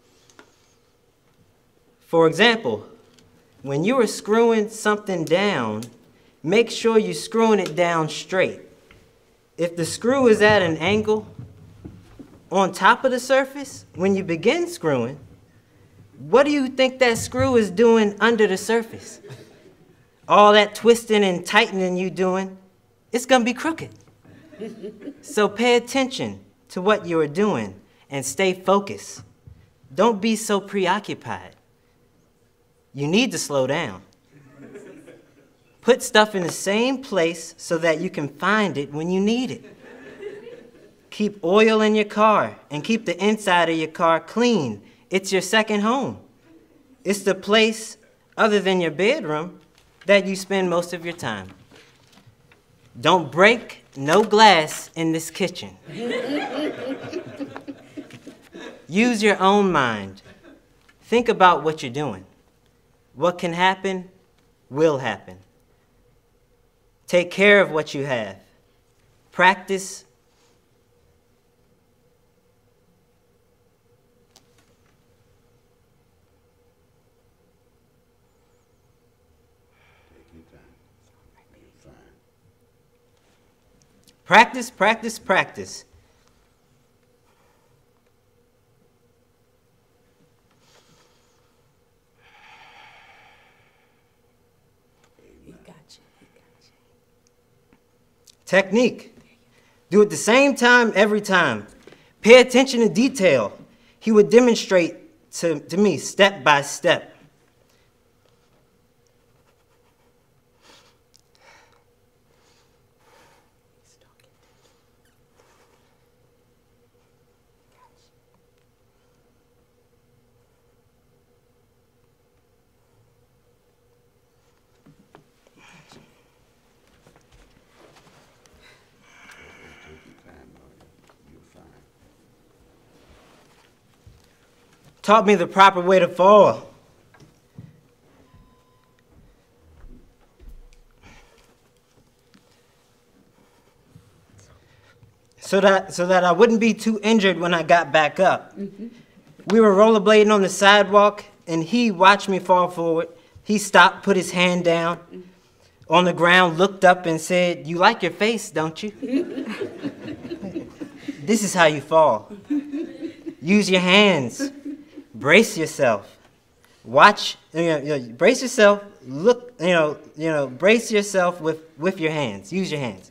S15: For example, when you are screwing something down, make sure you're screwing it down straight. If the screw is at an angle on top of the surface, when you begin screwing, what do you think that screw is doing under the surface? All that twisting and tightening you doing, it's gonna be crooked. So pay attention to what you are doing and stay focused. Don't be so preoccupied. You need to slow down. Put stuff in the same place so that you can find it when you need it. Keep oil in your car and keep the inside of your car clean. It's your second home. It's the place, other than your bedroom, that you spend most of your time. Don't break no glass in this kitchen. Use your own mind. Think about what you're doing. What can happen will happen. Take care of what you have. Practice. Practice, practice, practice.
S12: He got you.
S15: Technique. Do it the same time every time. Pay attention to detail. He would demonstrate to me step by step. Taught me the proper way to fall. So that I wouldn't be too injured when I got back up. Mm-hmm. We were rollerblading on the sidewalk, and he watched me fall forward. He stopped, put his hand down on the ground, looked up, and said, "You like your face, don't you?" This is how you fall. Use your hands. Brace yourself. Watch, brace yourself. Look, brace yourself with your hands. Use your hands.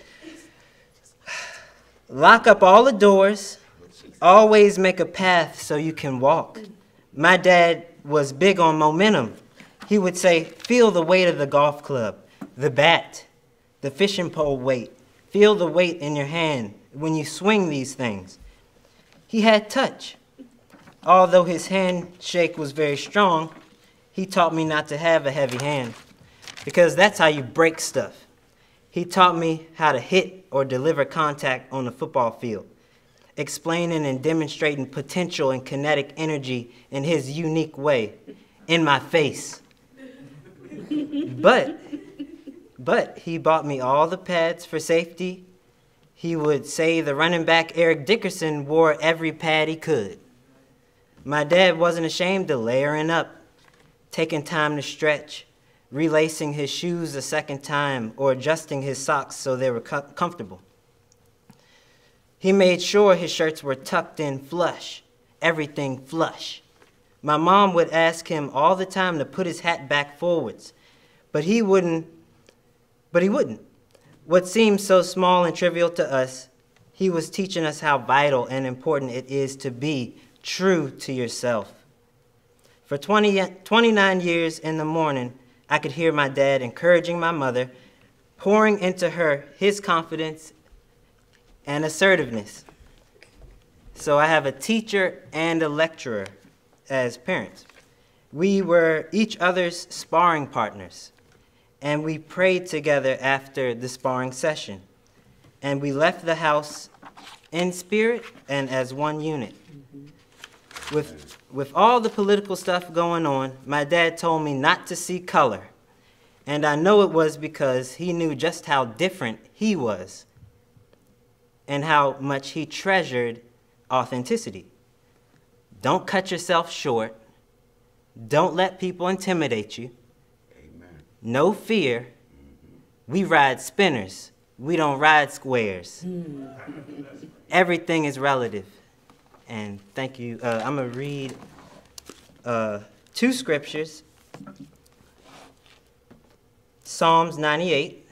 S15: Lock up all the doors. Always make a path so you can walk. My dad was big on momentum. He would say, feel the weight of the golf club, the bat, the fishing pole weight. Feel the weight in your hand when you swing these things. He had touch. Although his handshake was very strong, he taught me not to have a heavy hand because that's how you break stuff. He taught me how to hit or deliver contact on the football field, explaining and demonstrating potential and kinetic energy in his unique way, in my face. But he bought me all the pads for safety. He would say the running back Eric Dickerson wore every pad he could. My dad wasn't ashamed of layering up, taking time to stretch, relacing his shoes a second time, or adjusting his socks so they were comfortable. He made sure his shirts were tucked in flush, everything flush. My mom would ask him all the time to put his hat back forwards, but he wouldn't. What seemed so small and trivial to us, he was teaching us how vital and important it is to be true to yourself. For 29 years in the morning, I could hear my dad encouraging my mother, pouring into her his confidence and assertiveness. So I have a teacher and a lecturer as parents. We were each other's sparring partners, and we prayed together after the sparring session. And we left the house in spirit and as one unit. With all the political stuff going on, my dad told me not to see color. And I know it was because he knew just how different he was and how much he treasured authenticity. Don't cut yourself short. Don't let people intimidate you. Amen. No fear. We ride spinners. We don't ride squares. Everything is relative. And thank you. I'm going to read 2 scriptures. Psalms 98.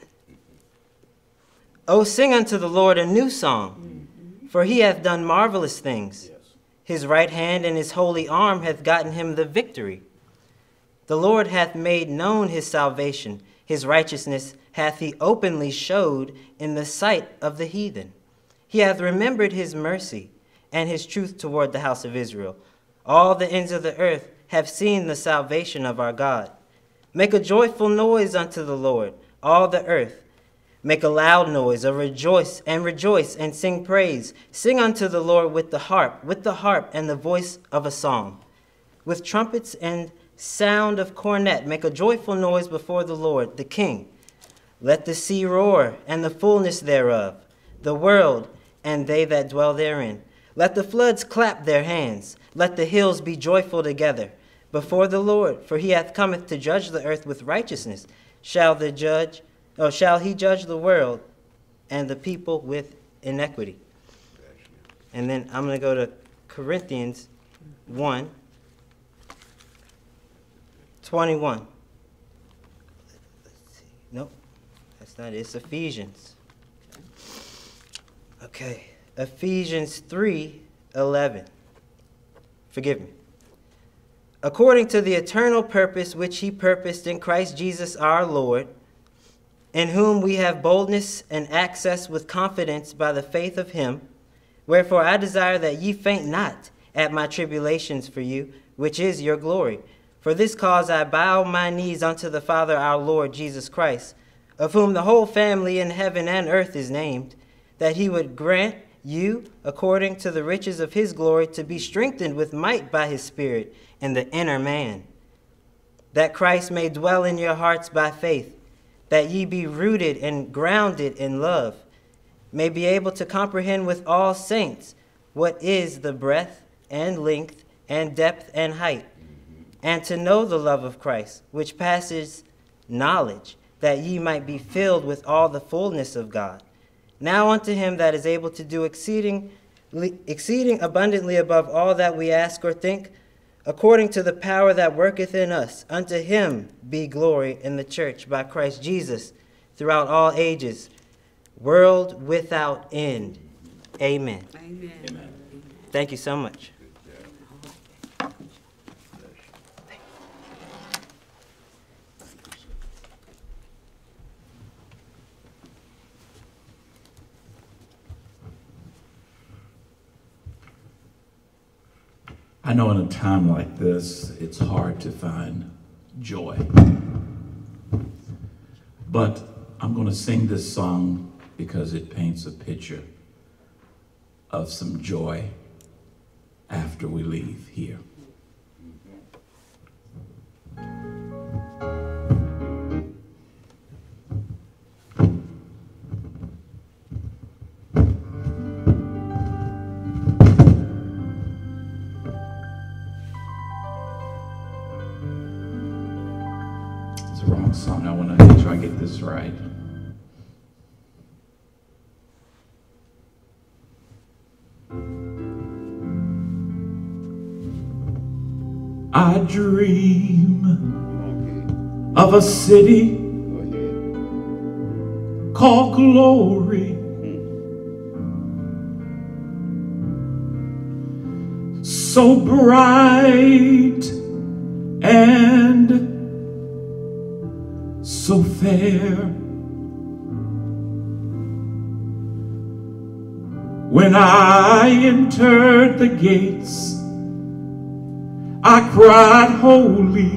S15: Oh, sing unto the Lord a new song, for he hath done marvelous things. His right hand and his holy arm hath gotten him the victory. The Lord hath made known his salvation. His righteousness hath he openly showed in the sight of the heathen. He hath remembered his mercy and his truth toward the house of Israel. All the ends of the earth have seen the salvation of our God. Make a joyful noise unto the Lord, all the earth. Make a loud noise, rejoice and sing praise. Sing unto the Lord with the harp and the voice of a psalm. With trumpets and sound of cornet, make a joyful noise before the Lord, the King. Let the sea roar and the fullness thereof, the world and they that dwell therein. Let the floods clap their hands. Let the hills be joyful together before the Lord, for he hath cometh to judge the earth with righteousness. Shall he judge the world and the people with inequity? And then I'm going to go to Corinthians 1:21. Nope, that's not it. It's Ephesians. Okay. Ephesians 3:11. Forgive me. According to the eternal purpose which he purposed in Christ Jesus our Lord, in whom we have boldness and access with confidence by the faith of him. Wherefore I desire that ye faint not at my tribulations for you, which is your glory. For this cause I bow my knees unto the Father our Lord Jesus Christ, of whom the whole family in heaven and earth is named, that he would grant you, according to the riches of his glory, to be strengthened with might by his Spirit in the inner man, that Christ may dwell in your hearts by faith, that ye be rooted and grounded in love, may be able to comprehend with all saints what is the breadth and length and depth and height, and to know the love of Christ, which passes knowledge, that ye might be filled with all the fullness of God. Now unto him that is able to do exceeding exceeding abundantly above all that we ask or think, according to the power that worketh in us. Unto him be glory in the church by Christ Jesus throughout all ages, world without end. Amen.
S16: Amen.
S15: Thank you so much.
S4: I know in a time like this, it's hard to find joy. But I'm going to sing this song because it paints a picture of some joy after we leave here. Song. I want to make sure I get this right. I dream of a city called glory, so bright and so fair. When I entered the gates, I cried holy.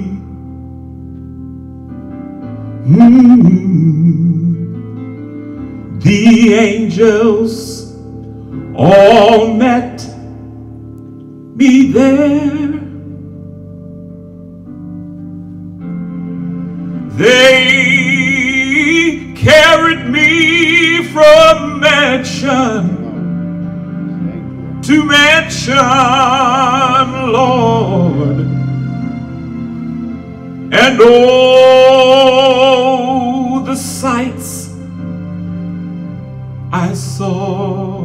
S4: The angels all met me there. They carried me from mansion to mansion, Lord, and oh, the sights I saw.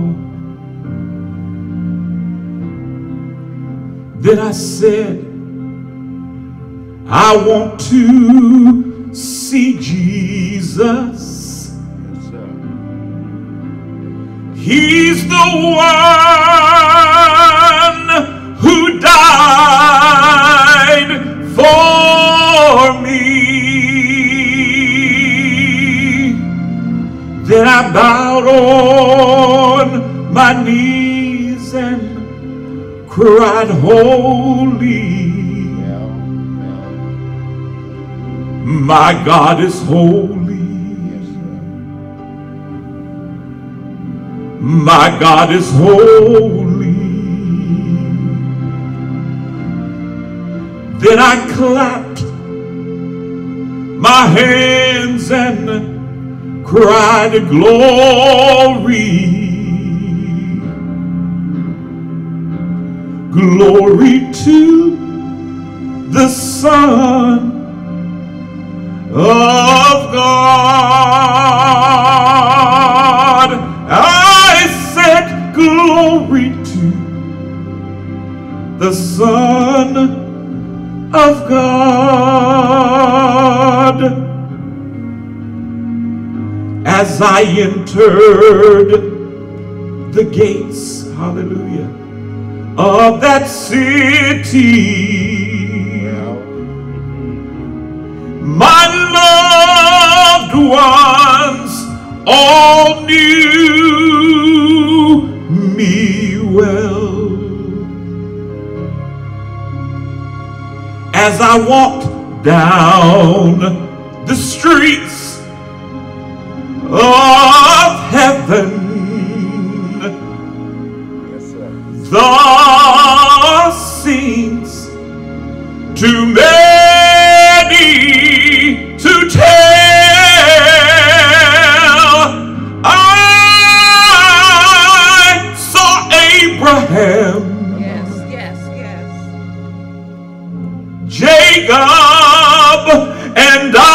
S4: Then I said, I want to see Jesus.
S3: Yes, sir.
S4: He's the one who died for me. Then I bowed on my knees and cried holy. My God is holy.
S3: Yes, sir.
S4: My God is holy. Then I clapped my hands and cried glory. Glory to the Son of God. I said glory to the Son of God. As I entered the gates, hallelujah, of that city, my loved ones all knew me well. As I walked down the streets of heaven,
S3: Yes, sir.
S4: the scenes too many to tell. I saw Abraham,
S11: Yes.
S4: Jacob, and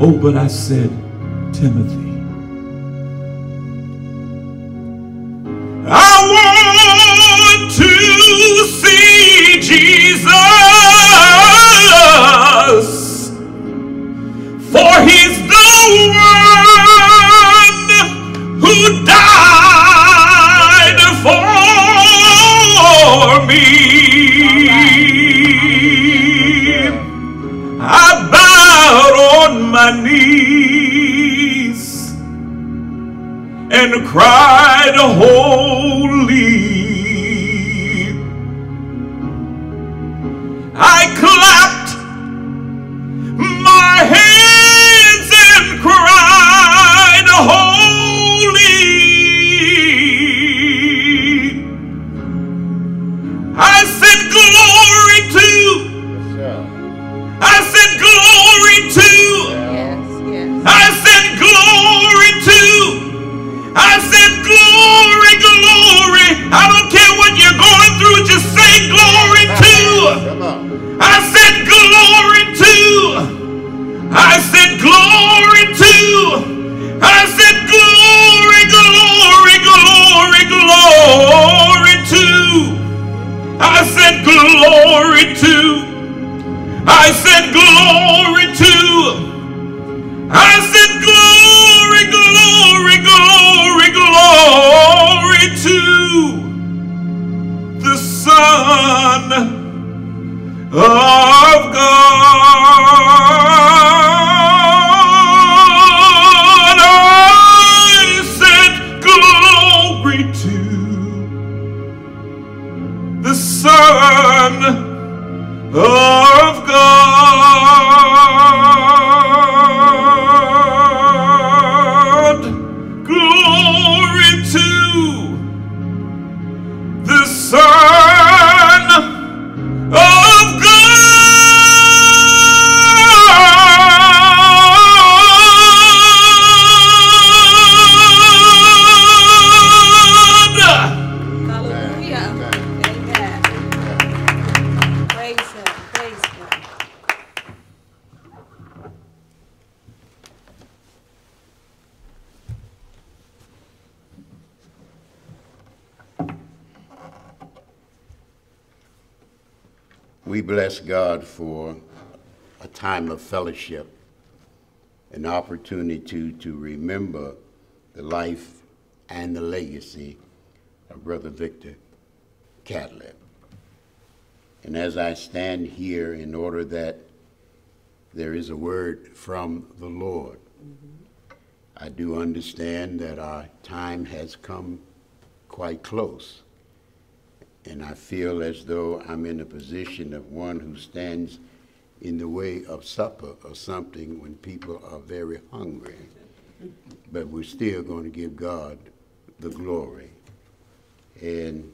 S4: Oh, but I said, Timothy, I want to see Jesus, for he's the one who died for me. I bowed on my knees and cried, holy. I clapped my hands and cried, holy. I said, glory to. I said, glory to. I said, glory to. I said, glory, glory. I don't care what you're going through, just say glory to. I said, glory to. I said, glory to. I said, glory, glory, glory, glory to. I said, glory to. I said, glory to. I said, glory, glory, glory, glory to the Son of God. I said, glory to the Son of God. Glory to the Son of God.
S11: Hallelujah. Amen. Praise him. Praise him.
S3: We bless God for a time of fellowship, an opportunity to remember the life and the legacy of Brother Victor Catlett. And as I stand here, in order that there is a word from the Lord, I do understand that our time has come quite close. And I feel as though I'm in a position of one who stands in the way of supper or something when people are very hungry. But we're still going to give God the glory. And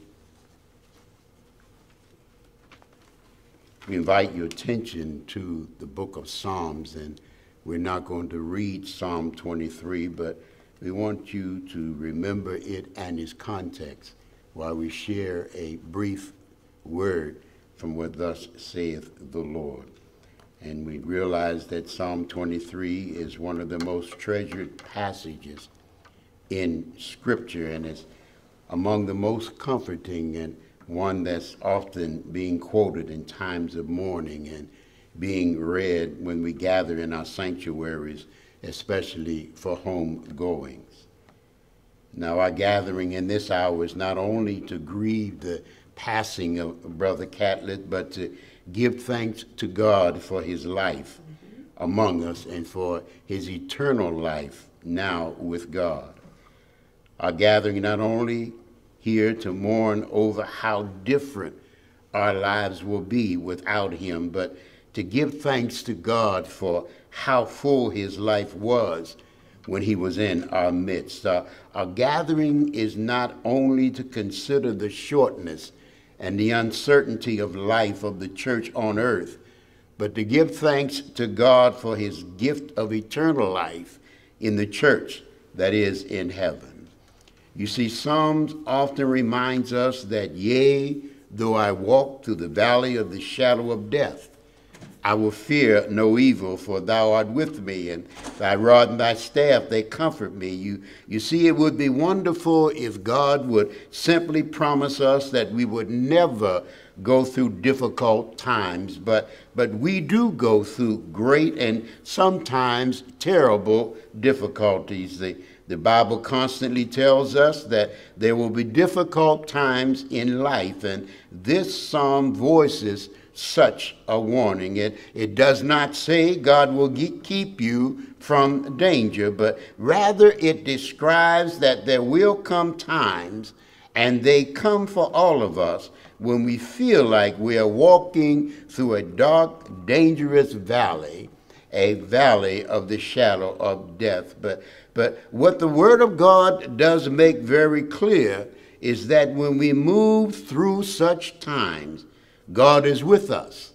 S3: we invite your attention to the book of Psalms, and we're not going to read Psalm 23, but we want you to remember it and its context while we share a brief word from what thus saith the Lord. And we realize that Psalm 23 is one of the most treasured passages in Scripture, and is among the most comforting, and one that's often being quoted in times of mourning and being read when we gather in our sanctuaries, especially for homegoings. Now, our gathering in this hour is not only to grieve the passing of Brother Catlett, but to give thanks to God for his life among us and for his eternal life now with God. Our gathering not only here to mourn over how different our lives will be without him, but to give thanks to God for how full his life was when he was in our midst. Our gathering is not only to consider the shortness and the uncertainty of life of the church on earth, but to give thanks to God for his gift of eternal life in the church that is in heaven. You see, Psalms often reminds us that, yea, though I walk through the valley of the shadow of death, I will fear no evil, for thou art with me, and thy rod and thy staff, they comfort me. You see, it would be wonderful if God would simply promise us that we would never go through difficult times, but we do go through great and sometimes terrible difficulties. The Bible constantly tells us that there will be difficult times in life, and this psalm voices such a warning. It does not say God will keep you from danger, but rather it describes that there will come times, and they come for all of us, when we feel like we are walking through a dark, dangerous valley, a valley of the shadow of death. But what the Word of God does make very clear is that when we move through such times, God is with us.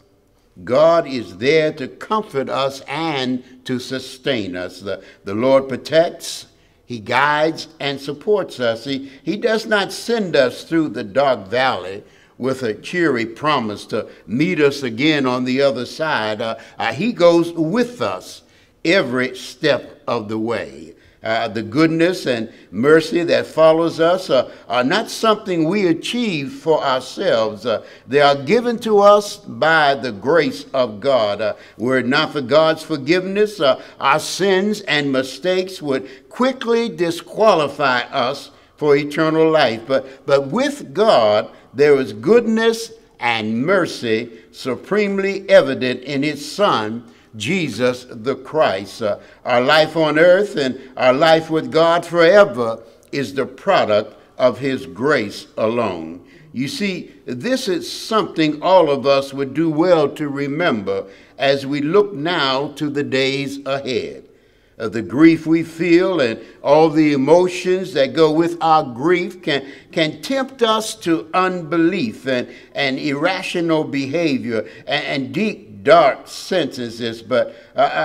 S3: God is there to comfort us and to sustain us. The Lord protects, He guides, and supports us. He does not send us through the dark valley with a cheery promise to meet us again on the other side. He goes with us every step of the way. The goodness and mercy that follows us are not something we achieve for ourselves. They are given to us by the grace of God. Were it not for God's forgiveness, our sins and mistakes would quickly disqualify us for eternal life. But with God, there is goodness and mercy supremely evident in His Son, Jesus the Christ. Our life on earth and our life with God forever is the product of His grace alone. You see, this is something all of us would do well to remember as we look now to the days ahead. The grief we feel and all the emotions that go with our grief can tempt us to unbelief and irrational behavior and deep, dark sentences. But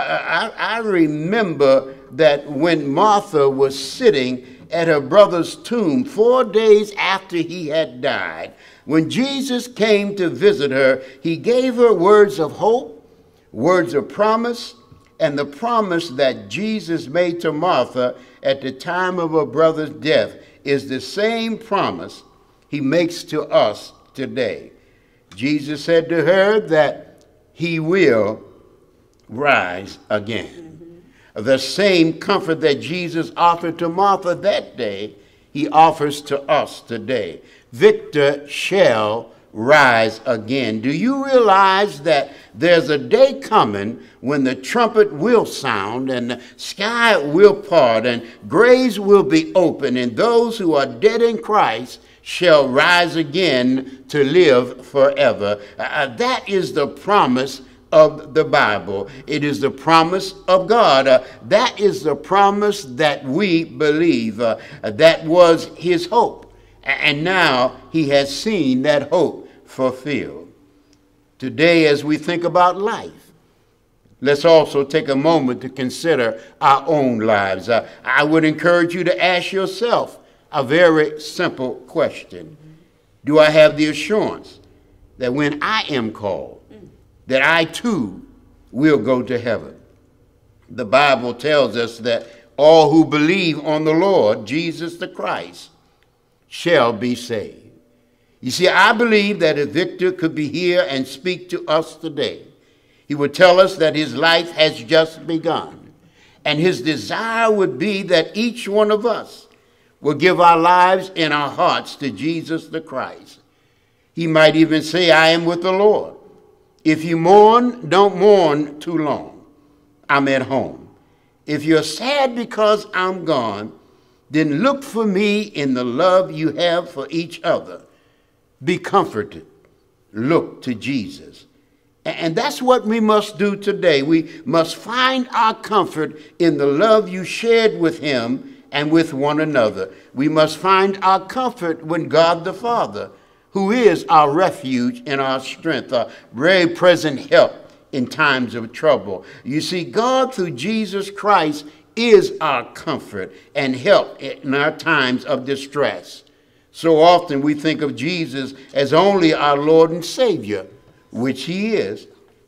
S3: I remember that when Martha was sitting at her brother's tomb 4 days after he had died, when Jesus came to visit her, He gave her words of hope, words of promise, and the promise that Jesus made to Martha at the time of her brother's death is the same promise He makes to us today. Jesus said to her that He will rise again. The same comfort that Jesus offered to Martha that day, He offers to us today. Victor shall rise again. Do you realize that there's a day coming when the trumpet will sound and the sky will part and graves will be open, and those who are dead in Christ shall rise again to live forever? That is the promise of the Bible. It is the promise of God. That is the promise that we believe. That was His hope. And now He has seen that hope fulfilled. Today, as we think about life, let's also take a moment to consider our own lives. I would encourage you to ask yourself a very simple question. Do I have the assurance that when I am called, that I too will go to heaven? The Bible tells us that all who believe on the Lord Jesus the Christ shall be saved. You see, I believe that if Victor could be here and speak to us today, he would tell us that his life has just begun. And his desire would be that each one of us will give our lives and our hearts to Jesus the Christ. He might even say, I am with the Lord. If you mourn, don't mourn too long. I'm at home. If you're sad because I'm gone, then look for me in the love you have for each other. Be comforted. Look to Jesus. And that's what we must do today. We must find our comfort in the love you shared with Him and with one another. We must find our comfort when God the Father, who is our refuge and our strength, a very present help in times of trouble. You see, God through Jesus Christ is our comfort and help in our times of distress. So often we think of Jesus as only our Lord and Savior, which He is.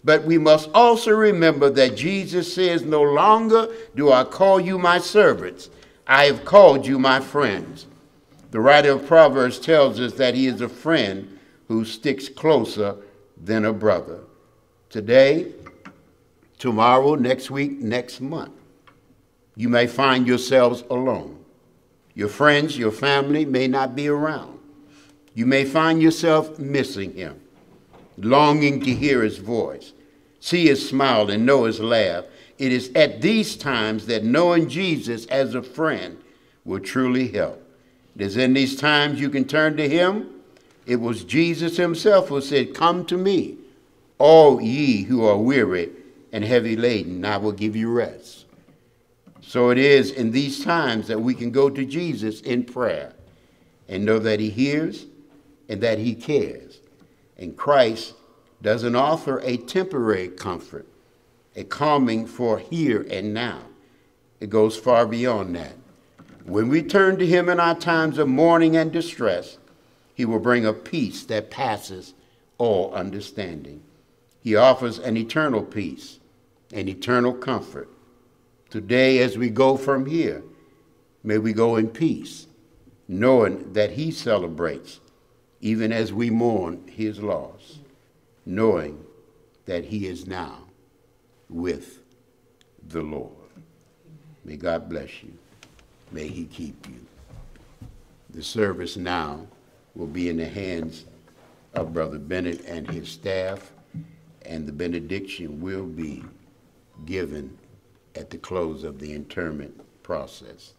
S3: But we must also remember that Jesus says, no longer do I call you my servants, I have called you my friends. The writer of Proverbs tells us that he is a friend who sticks closer than a brother. Today, tomorrow, next week, next month, you may find yourselves alone. Your friends, your family may not be around. You may find yourself missing him, longing to hear his voice, see his smile, and know his laugh. It is at these times that knowing Jesus as a friend will truly help. It is in these times you can turn to him. It was Jesus himself who said, come to me, all ye who are weary and heavy laden, and I will give you rest. So it is in these times that we can go to Jesus in prayer and know that he hears and that he cares. And Christ doesn't offer a temporary comfort, a calming for here and now. It goes far beyond that. When we turn to him in our times of mourning and distress, he will bring a peace that passes all understanding. He offers an eternal peace, an eternal comfort. Today, as we go from here, may we go in peace, knowing that he celebrates, even as we mourn his loss, knowing that he is now with the Lord. May God bless you. May he keep you. The service now will be in the hands of Brother Bennett and his staff, and the benediction will be given at the close of the interment process.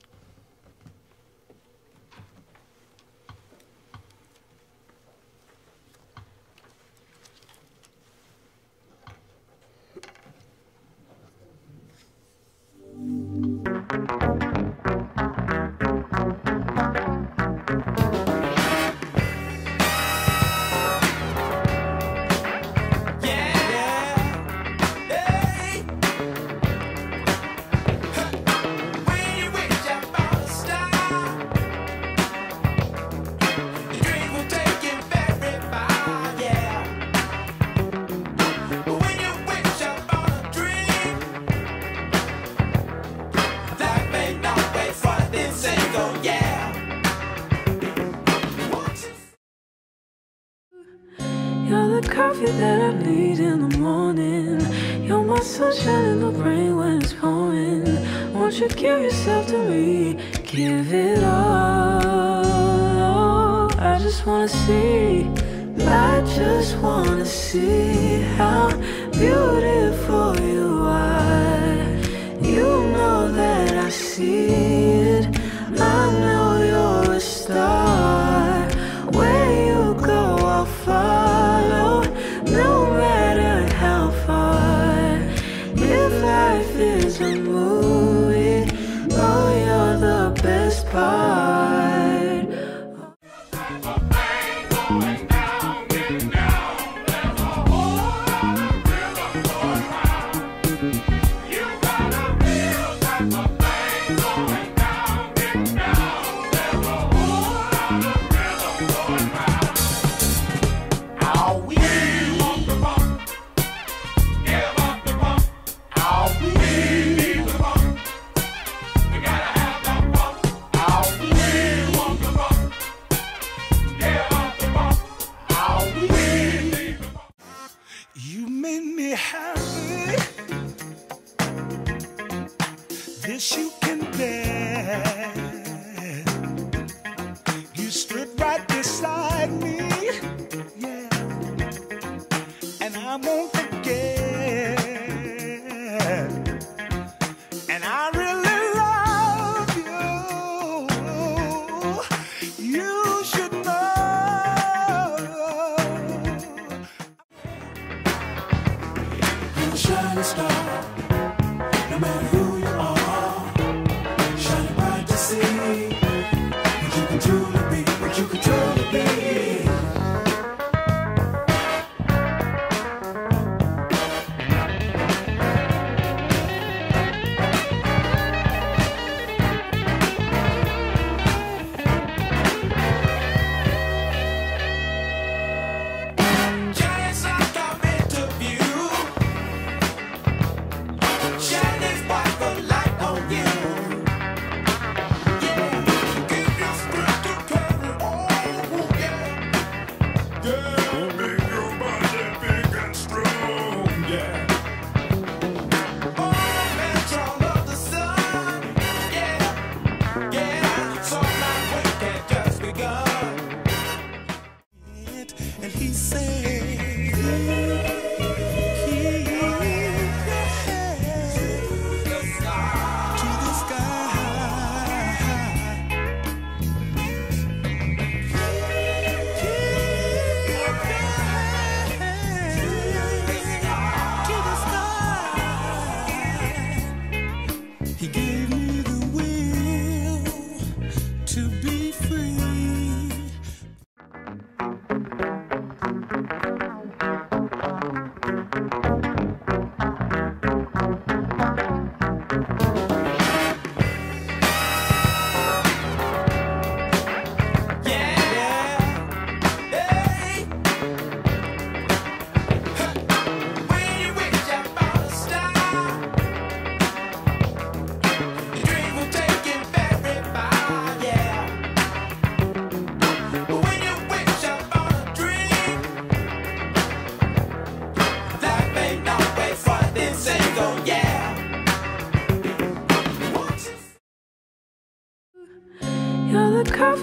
S1: You're the coffee that I need in the morning. You're my sunshine in the rain when it's pouring. Won't you give yourself to me? Give it all. I just wanna see. I just wanna see how beautiful you are. You know that I see it. I know you're a star. Where you go, I'll follow, no matter how far. If life is a movie, oh, you're the best part.
S2: You made me happy. This you can bear. You stood right beside me, yeah, and I won't forget. And I really love you. You should know. You're a shining star, no matter who you are.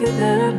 S1: that